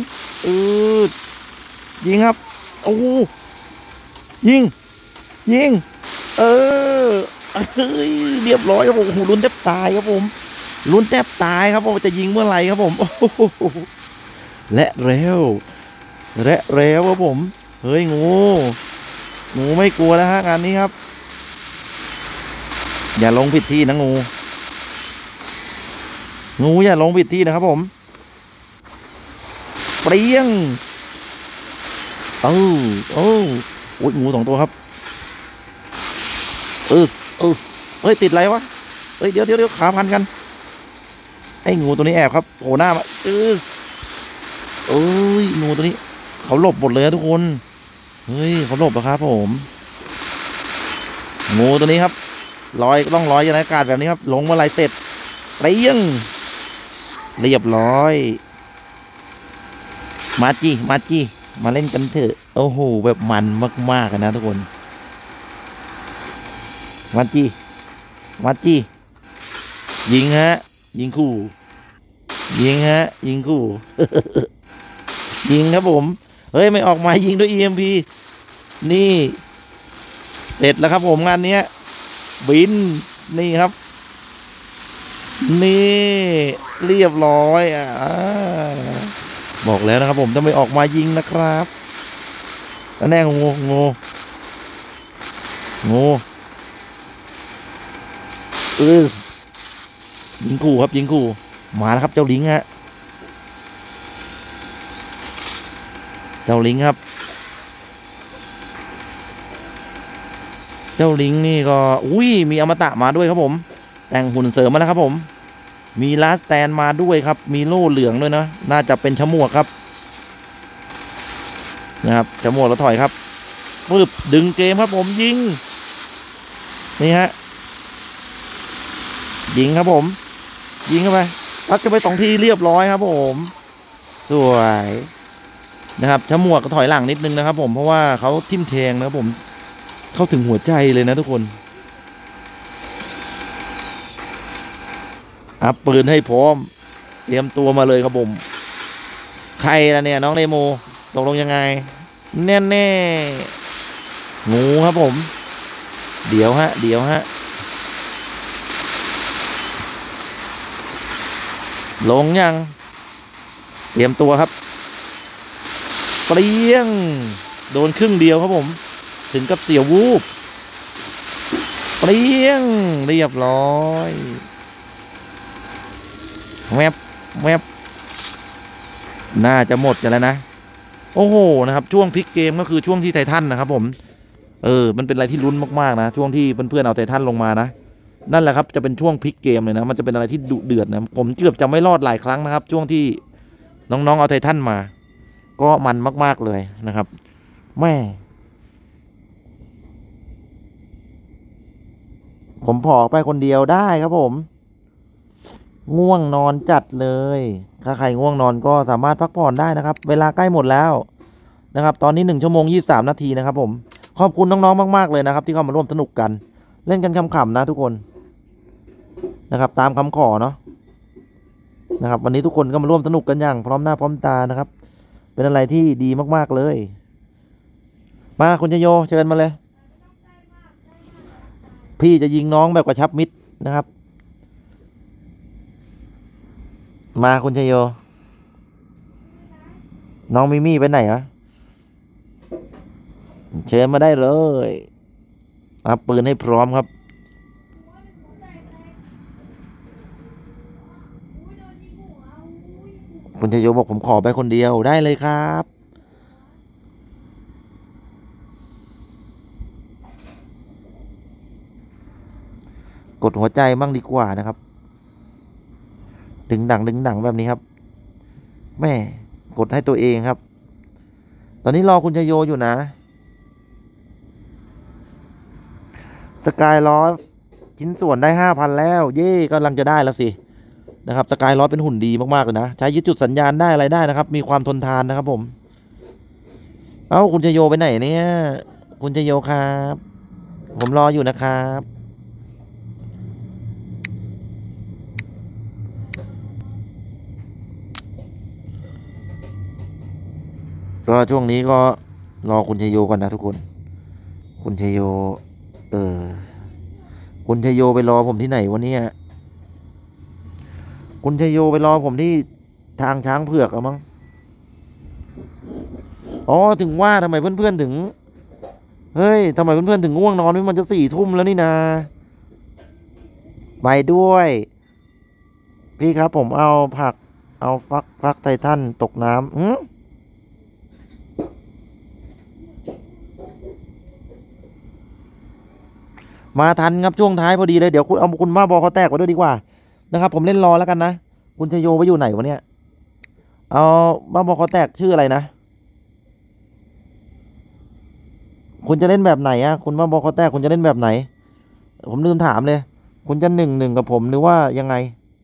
ยิงครับโอ้ยิงเฮ้ยเรียบร้อยครับผมลุ้นแทบตายครับผมลุ้นแทบตายครับผมจะยิงเมื่อไหร่ครับผมและเร็วครับผมเฮ้ยงูไม่กลัวแล้วฮะงานนี้ครับอย่าลงผิดที่นะงูอย่าลงผิดที่นะครับผมเปรี้ยงโอ้ยงู2 ตัวครับเฮ้ยติดอะไรวะเฮ้ยเดี๋ยวขาพันกันไอ้งูตัวนี้แอบครับโผล่หน้ามางูตัวนี้เขาหลบหมดเลยทุกคนเฮ้ยเขาหลบแล้วครับผมงูตัวนี้ครับลอยต้องลอยอยู่ในอากาศแบบนี้ครับลงมาไหลเสร็จเตี้ยงเรียบร้อยมาจีมาเล่นกันเถอะโอ้โหแบบมันมากๆนะทุกคนมาจียิงฮะยิงคู่ยิงฮะยิงคู่ ยิงครับผมเฮ้ยไม่ออกมายิงด้วย EMP นี่เสร็จแล้วครับผมงานนี้บินนี่ครับนี่เรียบร้อยบอกแล้วนะครับผมจะไม่ออกมายิงนะครับแล้วแน่งูยิงขู่ครับยิงขู่มาแล้วครับเจ้าลิงฮะเจ้าลิงครับเจ้าลิงนี่ก็อุ้ยมีอมตะมาด้วยครับผมแต่งหุ่นเสริมมาแล้วครับผมมีลาสแตนมาด้วยครับมีโล่เหลืองด้วยนะน่าจะเป็นฉมวกครับนะครับฉมวกแล้วถอยครับปึ๊บดึงเกมครับผมยิงนี่ฮะยิงครับผมยิงเข้าไปซัดเข้าไป2 ทีเรียบร้อยครับผมสวยนะครับฉมวกก็ถอยหลังนิดนึงนะครับผมเพราะว่าเขาทิ่มแทงนะครับผมเข้าถึงหัวใจเลยนะทุกคนอัพปืนให้พร้อมเตรียมตัวมาเลยครับผมใครล่ะเนี่ยน้องเนโมตกลงยังไงแน่งูครับผมเดี๋ยวฮะลงยังเตรียมตัวครับเปรี้ยงโดนครึ่งเดียวครับผมถึงกับเสียววูบเปรี้ยงเรียบร้อยแวบน่าจะหมดกันแล้วนะโอ้โหนะครับช่วงพลิกเกมก็คือช่วงที่ไททันนะครับผมมันเป็นอะไรที่ลุ้นมากๆนะช่วงที่เพื่อนๆเอาไททันลงมานะนั่นแหละครับจะเป็นช่วงพลิกเกมเลยนะมันจะเป็นอะไรที่ดุเดือดนะผมเกือบจะไม่รอดหลายครั้งนะครับช่วงที่น้องๆเอาไททันมาก็มันมากๆเลยนะครับแม่ผมพอไปคนเดียวได้ครับผมง่วงนอนจัดเลยถ้าใครง่วงนอนก็สามารถพักผ่อนได้นะครับเวลาใกล้หมดแล้วนะครับตอนนี้1 ชั่วโมง 23 นาทีนะครับผมขอบคุณน้องๆมากๆเลยนะครับที่เข้ามาร่วมสนุกกันเล่นกันขำๆนะทุกคนนะครับตามคำขอเนาะนะครับวันนี้ทุกคนก็มาร่วมสนุกกันอย่างพร้อมหน้าพร้อมตานะครับเป็นอะไรที่ดีมากๆเลยมาคุณชโยเชิญมาเลยพี่จะยิงน้องแบบกระชับมิตรนะครับมาคุณชโยน้องมิมี่ไปไหนวะเชิญมาได้เลยอัพปืนให้พร้อมครับคุณชโยบอกผมขอไปคนเดียวได้เลยครับกดหัวใจบ้างดีกว่านะครับดึงดังแบบนี้ครับแม่กดให้ตัวเองครับตอนนี้รอคุณชโยอยู่นะสกายล้อชิ้นส่วนได้ 5,000 แล้วเย่กำลังจะได้แล้วสินะครับสกายล้อเป็นหุ่นดีมากๆเลยนะใช้ยึดจุดสัญญาณได้อะไรได้นะครับมีความทนทานนะครับผมเอ้าคุณชโยไปไหนเนี่ยคุณชโยครับผมรออยู่นะครับก็ช่วงนี้ก็รอคุณชโยก่อนนะทุกคนคุณชโยคุณชโยไปรอผมที่ไหนวะเนี่ยคุณชโยไปรอผมที่ทางช้างเผือกอะมั้งอ๋อถึงว่าทำไมเพื่อนๆถึงเฮ้ยทำไมเพื่อนๆถึงง่วงนอนมันจะ4 ทุ่มแล้วนี่นาไปด้วยพี่ครับผมเอาผักเอาฟักไททันตกน้ำมาทันครับช่วงท้ายพอดีเลยเดี๋ยวคุณเอาคุณบ้าบอเขาแตกมาด้วยดีกว่านะครับผมเล่นรอแล้วกันนะคุณชโยไปอยู่ไหนวะเนี่ยเอาบ้าบอเขาแตกชื่ออะไรนะคุณจะเล่นแบบไหนอะคุณบ้าบอเขาแตกคุณจะเล่นแบบไหนผมลืมถามเลย คุณจะ1-1กับผมหรือว่ายังไง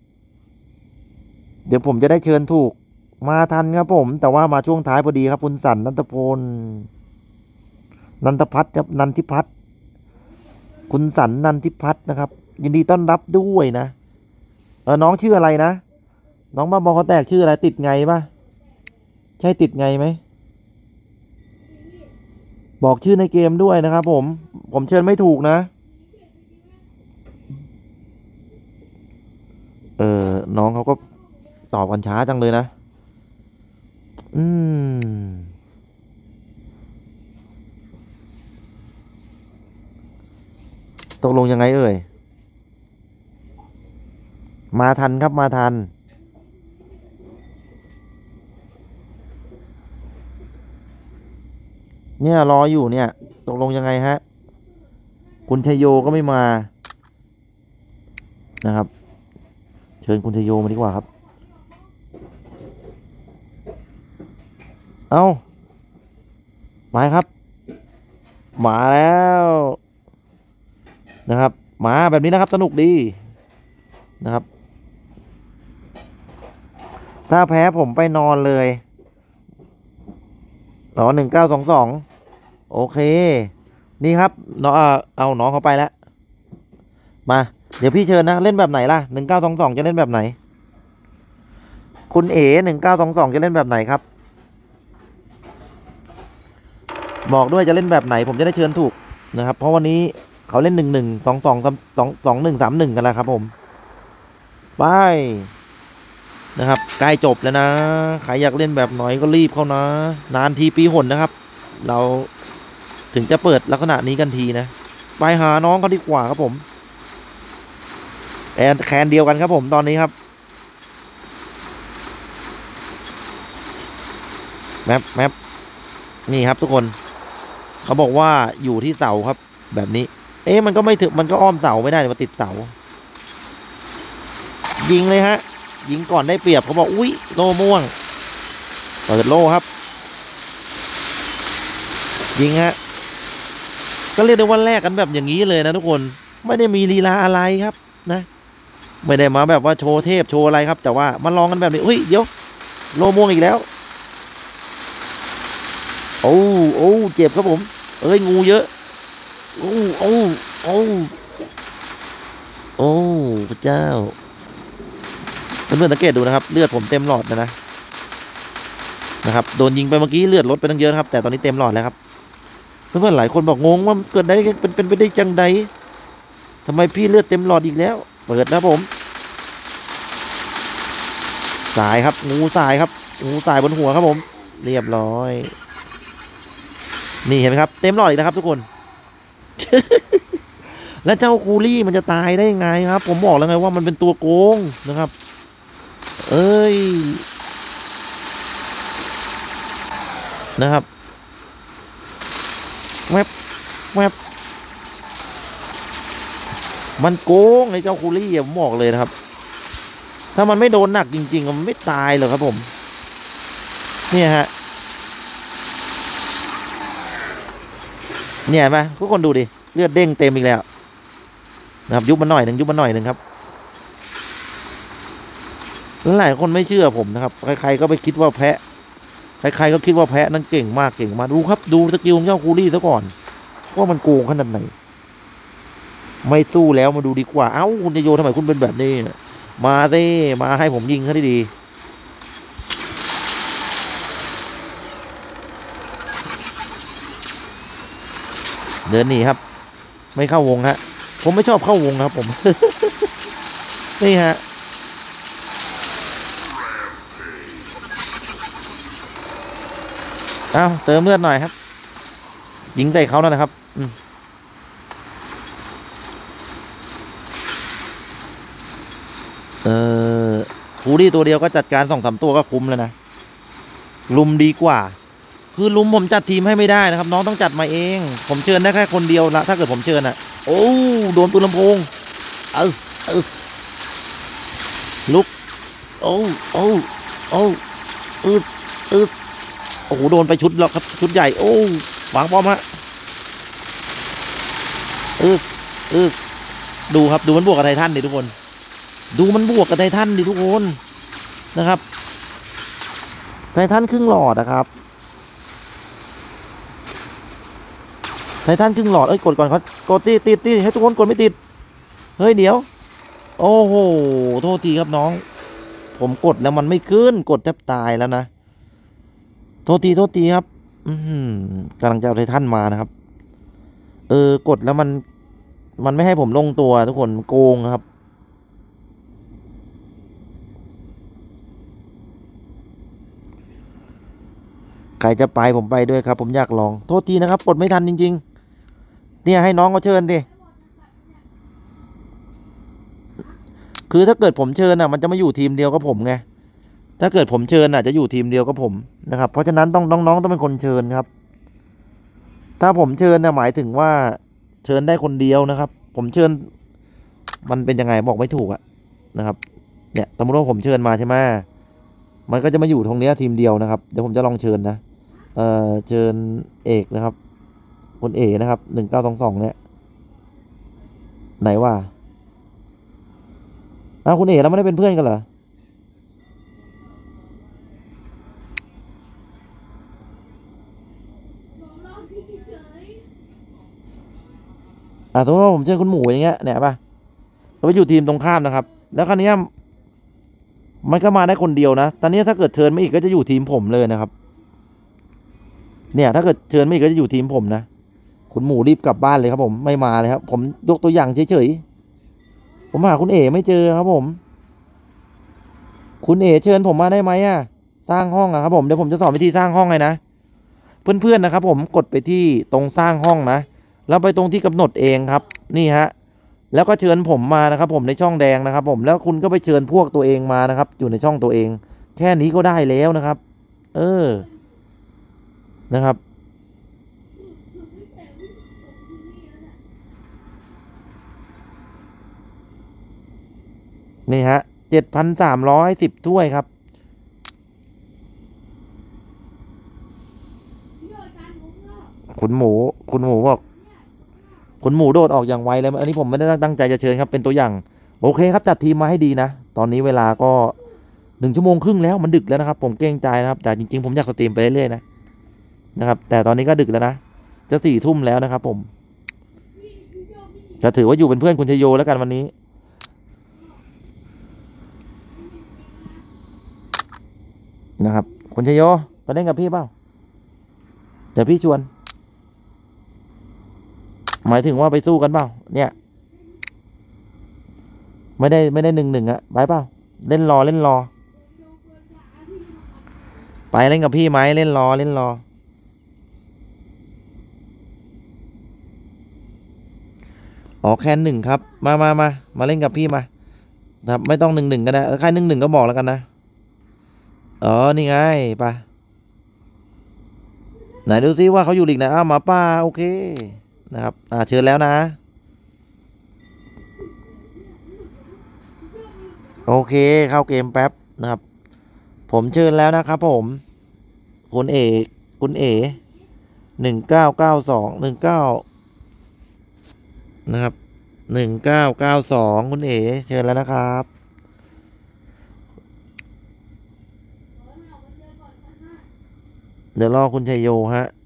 เดี๋ยวผมจะได้เชิญถูกมาทันครับผม แต่ว่ามาช่วงท้ายพอดีครับคุณสันนันทพลนันทพัฒน์ครับนันทิพัฒน์คุณสันนันทิพัฒน์นะครับ ยินดีต้อนรับด้วยนะน้องชื่ออะไรนะน้องบ้าบอเขาแตกชื่ออะไรติดไงปะใช่ติดไงไหมบอกชื่อในเกมด้วยนะครับผมเชิญไม่ถูกนะน้องเขาก็ตอบกันช้าจังเลยนะอืมตกลงยังไงเอ่ยมาทันครับมาทันเนี่ยรออยู่เนี่ยตกลงยังไงฮะคุณชัยโยก็ไม่มานะครับเชิญคุณชัยโยมาดีกว่าครับเอามาครับมาแล้วนะครับมาแบบนี้นะครับสนุกดีนะครับถ้าแพ้ผมไปนอนเลย1922โอเคนี่ครับน้องเอาน้องเขาไปแล้วมาเดี๋ยวพี่เชิญนะเล่นแบบไหนล่ะ1922จะเล่นแบบไหนคุณเอ๋1922จะเล่นแบบไหนครับบอกด้วยจะเล่นแบบไหนผมจะได้เชิญถูกนะครับเพราะวันนี้เขาเล่น11222131กันแล้วครับผมไปนะครับใกล้จบแล้วนะใครอยากเล่นแบบหน่อยก็รีบเข้านะนานทีปีหนนะครับเราถึงจะเปิดลักษณะนี้กันทีนะไปหาน้องเขาดีกว่าครับผมแคนเดียวกันครับผมตอนนี้ครับแมปนี่ครับทุกคนเขาบอกว่าอยู่ที่เสาครับแบบนี้มันก็ไม่ถึงมันก็อ้อมเสาไม่ได้มาติดเสายิงเลยฮะยิงก่อนได้เปรียบเขาบอกอุ้ยโล่ม่วงเปิดโล่ครับยิงฮะก็เรียกได้ว่าแลกกันแบบอย่างนี้เลยนะทุกคนไม่ได้มีลีลาอะไรครับนะไม่ได้มาแบบว่าโชว์เทพโชว์อะไรครับแต่ว่ามาลองกันแบบนี้เฮ้ยเดี๋ยวโล่ม่วงอีกแล้วโอ้เจ็บครับผมงูเยอะโอ้พระเจ้าเพื่อนๆสังเกตดูนะครับเลือดผมเต็มหลอดนะครับโดนยิงไปเมื่อกี้เลือดลดไปตั้งเยอะครับแต่ตอนนี้เต็มหลอดแล้วครับเพื่อนๆหลายคนบอกงงว่าเกิดได้เป็นไปได้จังใดทำไมพี่เลือดเต็มหลอดอีกแล้วเปิดนะผมสายครับงูสายครับงูสายบนหัวครับผมเรียบร้อยนี่เห็นไหมครับเต็มหลอดอีกนะครับทุกคน แล้วเจ้าคูลี่มันจะตายได้ยังไงครับผมบอกแล้วไงว่ามันเป็นตัวโกงนะครับนะครับแวบมันโกงไอ้เจ้าคูลี่ผมบอกเลยนะครับถ้ามันไม่โดนหนักจริงๆมันไม่ตายหรอกครับผมเนี่ยฮะเนี่ยมาทุกคนดูดิเลือดเด้งเต็มอีกแล้วนะครับยุบมันหน่อยหนึ่งครับหลายคนไม่เชื่อผมนะครับใครๆก็ไปคิดว่าแพะใครๆก็คิดว่าแพะนั้นเก่งมากดูครับดูสกิลของเจ้าคูลี่ซะก่อนว่ามันโกงขนาดไหนไม่สู้แล้วมาดูดีกว่าเอ้าคุณจะโยทำไมคุณเป็นแบบนี้มาสิมาให้ผมยิงซะดีเดินหนีครับไม่เข้าวงฮะผมไม่ชอบเข้าวงครับผม นี่ฮะเอาเติมเลือดหน่อยครับยิงใส่เขาแล้วนะครับฟูรี่ตัวเดียวก็จัดการ2-3ตัวก็คุ้มแล้วนะลุมดีกว่าคือลุมผมจัดทีมให้ไม่ได้นะครับน้องต้องจัดมาเองผมเชิญได้แค่คนเดียวละถ้าเกิดผมเชิญอ่ะโอ้โดนปืนลำโพงลุกโอ้โอ้โหโดนไปชุดแล้วครับชุดใหญ่โอ้วางป้อมฮะดูครับดูมันบวกกับไททันดิทุกคน ดูมันบวกกับไททันดิทุกคนนะครับไททันครึ่งหลอดนะครับไททันครึ่งหลอดกดก่อนเขากดติดให้ทุกคนกดไม่ติดเฮ้ยเดี๋ยวโอ้โหโทษทีครับน้องผมกดแล้วมันไม่ขึ้นกดแทบตายแล้วนะโทษทีครับกำลังจะเอาไททันมานะครับกดแล้วมันไม่ให้ผมลงตัวทุกคนโกงครับใครจะไปผมไปด้วยครับผมอยากลองโทษทีนะครับกดไม่ทันจริงๆเนี่ยให้น้องเขาเชิญดิคือถ้าเกิดผมเชิญมันจะมาอยู่ทีมเดียวกับผมไงถ้าเกิดผมเชิญจะอยู่ทีมเดียวกับผมนะครับเพราะฉะนั้นต้องน้องๆต้องเป็นคนเชิญครับถ้าผมเชิญหมายถึงว่าเชิญได้คนเดียวนะครับผมเชิญมันเป็นยังไงบอกไม่ถูกนะครับเนี่ยสมมติว่าผมเชิญมาใช่ไหมมันก็จะมาอยู่ตรงนี้ทีมเดียวนะครับเดี๋ยวผมจะลองเชิญนะเชิญเอกนะครับคนเอนะครับ1922เนี่ยไหนว่าคุณเอ๋แล้วไม่ได้เป็นเพื่อนกันเหรอสมมติว่าผมเชิญคุณหมูอย่างเงี้ยเนี่ยป่ะเราไปอยู่ทีมตรงข้ามนะครับแล้วคราวนี้มันก็มาได้คนเดียวนะตอนนี้ถ้าเกิดเชิญไม่อีกก็จะอยู่ทีมผมเลยนะครับเนี่ยถ้าเกิดเชิญไม่อีกก็จะอยู่ทีมผมนะคุณหมูรีบกลับบ้านเลยครับผมไม่มาเลยครับผมยกตัวอย่างเฉยๆผมหาคุณเอ๋ไม่เจอครับผมคุณเอ๋เชิญผมมาได้ไหมสร้างห้องครับผมเดี๋ยวผมจะสอนวิธีสร้างห้องให้นะเพื่อนๆนะครับผมกดไปที่ตรงสร้างห้องนะแล้วไปตรงที่กำหนดเองครับนี่ฮะแล้วก็เชิญผมมานะครับผมในช่องแดงนะครับผมแล้วคุณก็ไปเชิญพวกตัวเองมานะครับอยู่ในช่องตัวเองแค่นี้ก็ได้แล้วนะครับนะครับนี่ฮะ7,310ถ้วยครับคุณหมูบอกคุณหมูโดดออกอย่างไวเลยอันนี้ผมไม่ได้ตั้งใจจะเชิญครับเป็นตัวอย่างโอเคครับจัดทีมมาให้ดีนะตอนนี้เวลาก็1 ชั่วโมงครึ่งแล้วมันดึกแล้วนะครับผมเกรงใจนะครับแต่จริงๆผมอยากสตรีมไปเรื่อยๆนะครับแต่ตอนนี้ก็ดึกแล้วนะจะ4 ทุ่มแล้วนะครับผมจะถือว่าอยู่เป็นเพื่อนคุณชโยแล้วกันวันนี้นะครับคุณชโยไปเล่นกับพี่เปล่าเดี๋ยวพี่ชวนหมายถึงว่าไปสู้กันเปล่าเนี่ยไม่ได้1-1ไปเปล่าเล่นรอไปเล่นกับพี่ไหมเล่นรอแค่1ครับมาเล่นกับพี่มาครับไม่ต้อง1-1ก็ได้ใคร1-1ก็บอกแล้วกันนะนี่ไงไปไหนดูซิว่าเขาอยู่ลีกไหนหมาป่าโอเคนะครับเชิญแล้วนะโอเคเข้าเกมแป๊บนะครับผมเชิญแล้วนะครับผมคุณเอกคุณเอ199219นะครับ1992คุณเอเชิญแล้วนะครับเดี๋ยวรอคุณชัยโยฮะ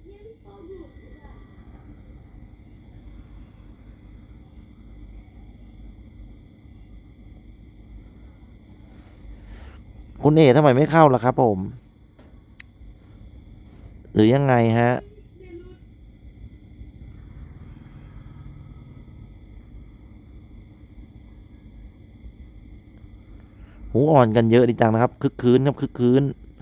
คุณเอทำไมไม่เข้าล่ะครับผมหรือยังไงฮะหูอ่อนกันเยอะดีจังนะครับคึกคืนครับคึกคืน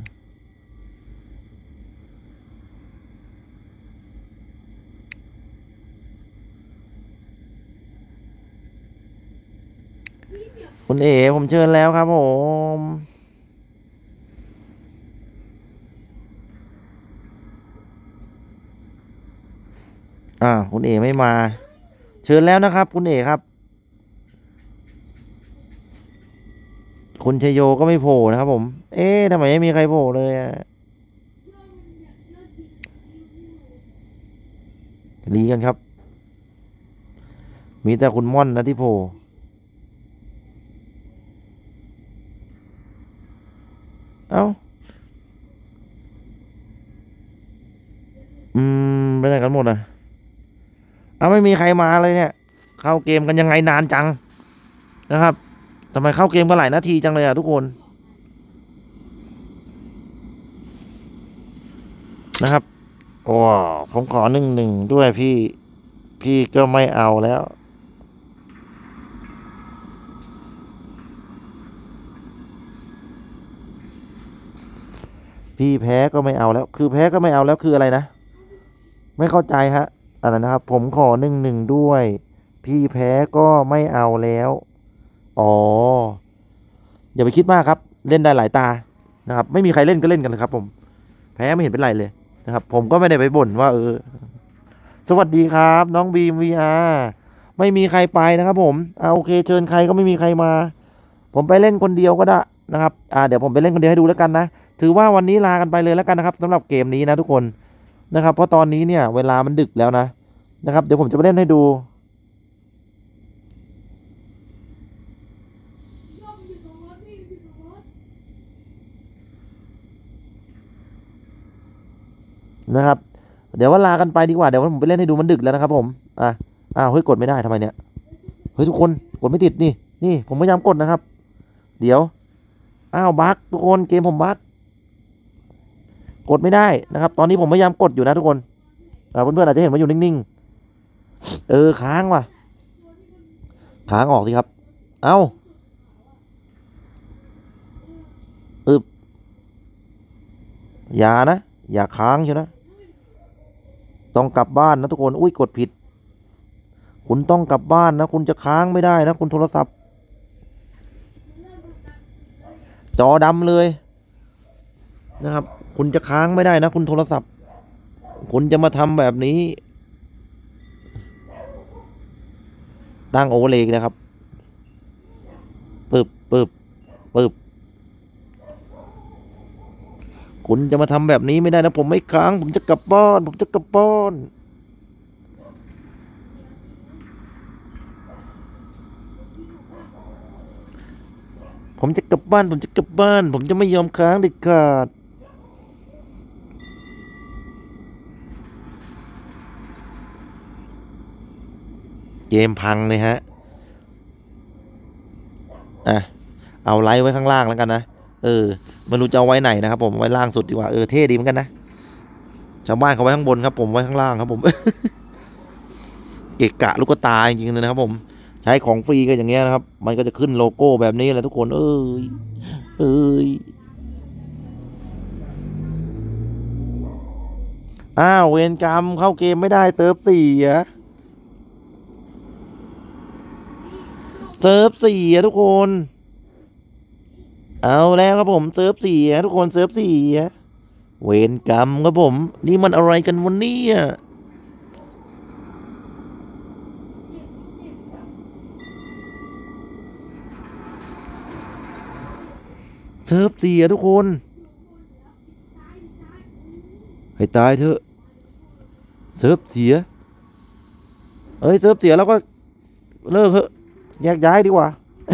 คุณเอผมเชิญแล้วครับผมคุณเอไม่มาเชิญแล้วนะครับคุณเอครับคุณชโยก็ไม่โผล่นะครับผมทำไมไม่มีใครโผล่เลยลีกันครับมีแต่คุณม่อนนะที่โผล่เอ้าไปไหนกันหมดอ่ะไม่มีใครมาเลยเนี่ยเข้าเกมกันยังไงนานจังนะครับทำไมเข้าเกมกันหลายนาทีจังเลยอ่ะทุกคนนะครับโอ้ผมขอ1-1ด้วยพี่ก็ไม่เอาแล้วพี่แพ้ก็ไม่เอาแล้วคือแพ้ก็ไม่เอาแล้วคืออะไรนะไม่เข้าใจฮะอะไรนะครับผมขอ1-1ด้วยพี่แพ้ก็ไม่เอาแล้วอ๋ออย่าไปคิดมากครับเล่นได้หลายตานะครับไม่มีใครเล่นก็เล่นกันเลยครับผมแพ้ไม่เห็นเป็นไรเลยนะครับผมก็ไม่ได้ไปบ่นว่าสวัสดีครับน้องบีมวีอาร์ไม่มีใครไปนะครับผมโอเคเชิญใครก็ไม่มีใครมาผมไปเล่นคนเดียวก็ได้นะครับเดี๋ยวผมไปเล่นคนเดียวให้ดูแล้วกันนะถือว่าวันนี้ลากันไปเลยแล้วกันนะครับสำหรับเกมนี้นะทุกคนนะครับเพราะตอนนี้เนี่ยเวลามันดึกแล้วนะครับเดี๋ยวผมจะไปเล่นให้ดูนะครับเดี๋ยวว่าลากันไปดีกว่าเดี๋ยวผมไปเล่นให้ดูมันดึกแล้วนะครับผมเฮ้ยกดไม่ได้ทำไมเนี่ยเฮ้ยทุกคนกดไม่ติดนี่ผมพยายามกดนะครับเดี๋ยวบั๊กทุกคนเกมผมบั๊กกดไม่ได้นะครับตอนนี้ผมพยายามกดอยู่นะทุกคนเพื่อนๆอาจจะเห็นว่าอยู่นิ่งๆค้างว่ะค้างออกสิครับอย่านะอย่าค้างใช่นะต้องกลับบ้านนะทุกคนอุ้ยกดผิดคุณต้องกลับบ้านนะคุณจะค้างไม่ได้นะคุณโทรศัพท์จอดำเลยนะครับคุณจะค้างไม่ได้นะคุณโทรศัพท์คุณจะมาทำแบบนี้ตั้งโอเวอร์เลย์นะครับปึ๊บคุณจะมาทำแบบนี้ไม่ได้นะผมไม่ค้างผมจะกลับบ้านผมจะกลับบ้านผมจะกลับบ้านผมจะไม่ยอมค้างเด็ดขาดเกมพังเลยฮะเอาไลท์ไว้ข้างล่างแล้วกันนะไม่รู้จะเอาไว้ไหนนะครับผมไว้ล่างสุดดีกว่าเท่ดีเหมือนกันนะชาวบ้านเขาไว้ข้างบนครับผมไว้ข้างล่างครับผม เกะกะลูกตาจริงๆเลยนะครับผมใช้ของฟรีก็อย่างเงี้ยนะครับมันก็จะขึ้นโลโก้แบบนี้แหละทุกคนเวรกรรมเข้าเกมไม่ได้เซิร์ฟ4ทุกคนเอาแล้วครับผมเซิร์ฟ4ทุกคนเซิร์ฟ4เวรกรรมครับผมนี่มันอะไรกันวันนี้เซิร์ฟ4ทุกคนให้ตายเถอะเซิร์ฟเสียเซิร์ฟเสียแล้วก็เลิกเถอะแยกย้ายดีกว่า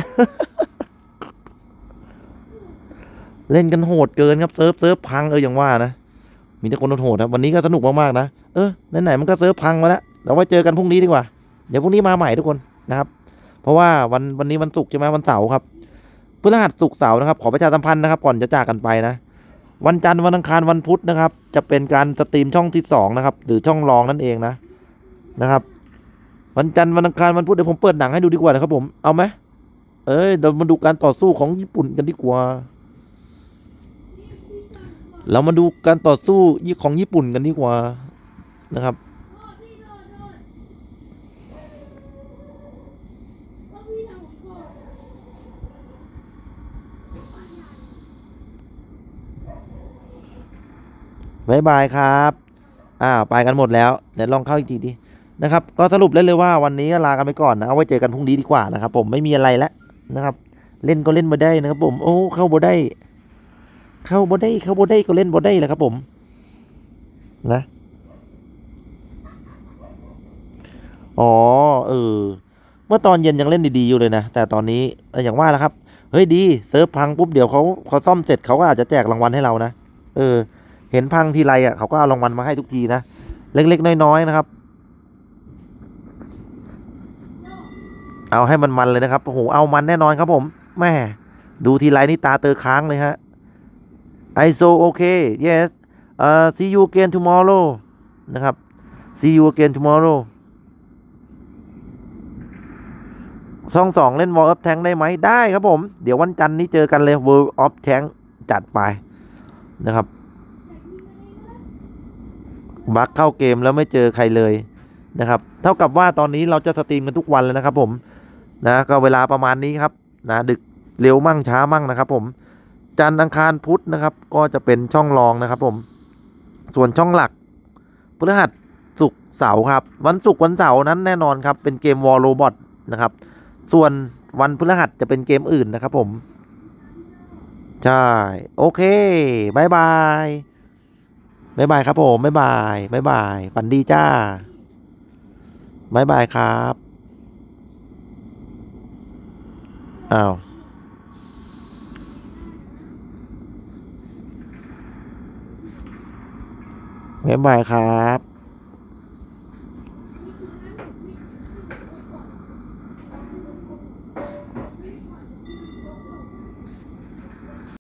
เล่นกันโหดเกินครับเซิร์ฟพังอย่างว่านะมีแต่คนโหดครับวันนี้ก็สนุกมากๆนะไหนๆมันก็เซิร์ฟพังมาแล้วเราไว้เจอกันพรุ่งนี้ดีกว่าเดี๋ยวพรุ่งนี้มาใหม่ทุกคนนะครับเพราะว่าวันนี้วันศุกร์ใช่ไหมวันเสาร์ครับพฤหัสศุกร์เสาร์นะครับขอประชาสัมพันธ์นะครับก่อนจะจากกันไปนะวันจันทร์วันอังคารวันพุธนะครับจะเป็นการสตรีมช่องที่2นะครับหรือช่องรองนั่นเองนะครับวันจันทร์วันอังคารวันพุธเดี๋ยวผมเปิดหนังให้ดูดีกว่านะครับผมเอาไหมเดี๋ยวมาดูการต่อสู้ของญี่ปุ่นกันดีกว่าเรามาดูการต่อสู้ของญี่ปุ่นกันดีกว่านะครับบ๊ายบายครับไปกันหมดแล้วเดี๋ยวลองเข้าอีกทีดีนะครับก็สรุปเลยว่าวันนี้ลากันไปก่อนนะเอาไว้เจอกันพรุ่งนี้ดีกว่านะครับผมไม่มีอะไรแล้วนะครับเล่นก็เล่นบ่ได้นะครับผมเข้าบ่ได้ก็เล่นบ่ได้แหละครับผมนะอ๋อมื่อตอนเย็นยังเล่นดีๆอยู่เลยนะแต่ตอนนี้อย่างว่าแล้วครับเฮ้ยดีเซิร์ฟพังปุ๊บเดี๋ยวเขาซ่อมเสร็จเขาก็อาจจะแจกรางวัลให้เรานะเห็นพังทีไรอ่ะเขาก็เอารางวัลมาให้ทุกทีนะเล็กๆน้อยๆนะครับเอาให้มันเลยนะครับโอ้โหเอามันแน่นอนครับผมแม่ดูทีไรนี่ตาเตอค้างเลยฮะISO okay yes see you again tomorrow นะครับ see you again tomorrow ช่อง2เล่น World of Tank ได้ไหมได้ครับผมเดี๋ยววันจันทร์นี้เจอกันเลย World of Tank จัดไปนะครับบั๊กเข้าเกมแล้วไม่เจอใครเลยนะครับเท่ากับว่าตอนนี้เราจะสตรีมกันทุกวันเลยนะครับผมนะก็เวลาประมาณนี้ครับนะดึกเร็วมั่งช้ามั่งนะครับผมจันทร์อังคารพุธนะครับก็จะเป็นช่องรองนะครับผมส่วนช่องหลักพฤหัสศุกร์เสาร์ครับวันศุกร์วันเสาร์นั้นแน่นอนครับเป็นเกม War Robot นะครับส่วนวันพฤหัสจะเป็นเกมอื่นนะครับผมใช่โอเคบายบายบายบายครับผมบายบายบายบายฝันดีจ้าบายบายครับอ้าวบายบายครับ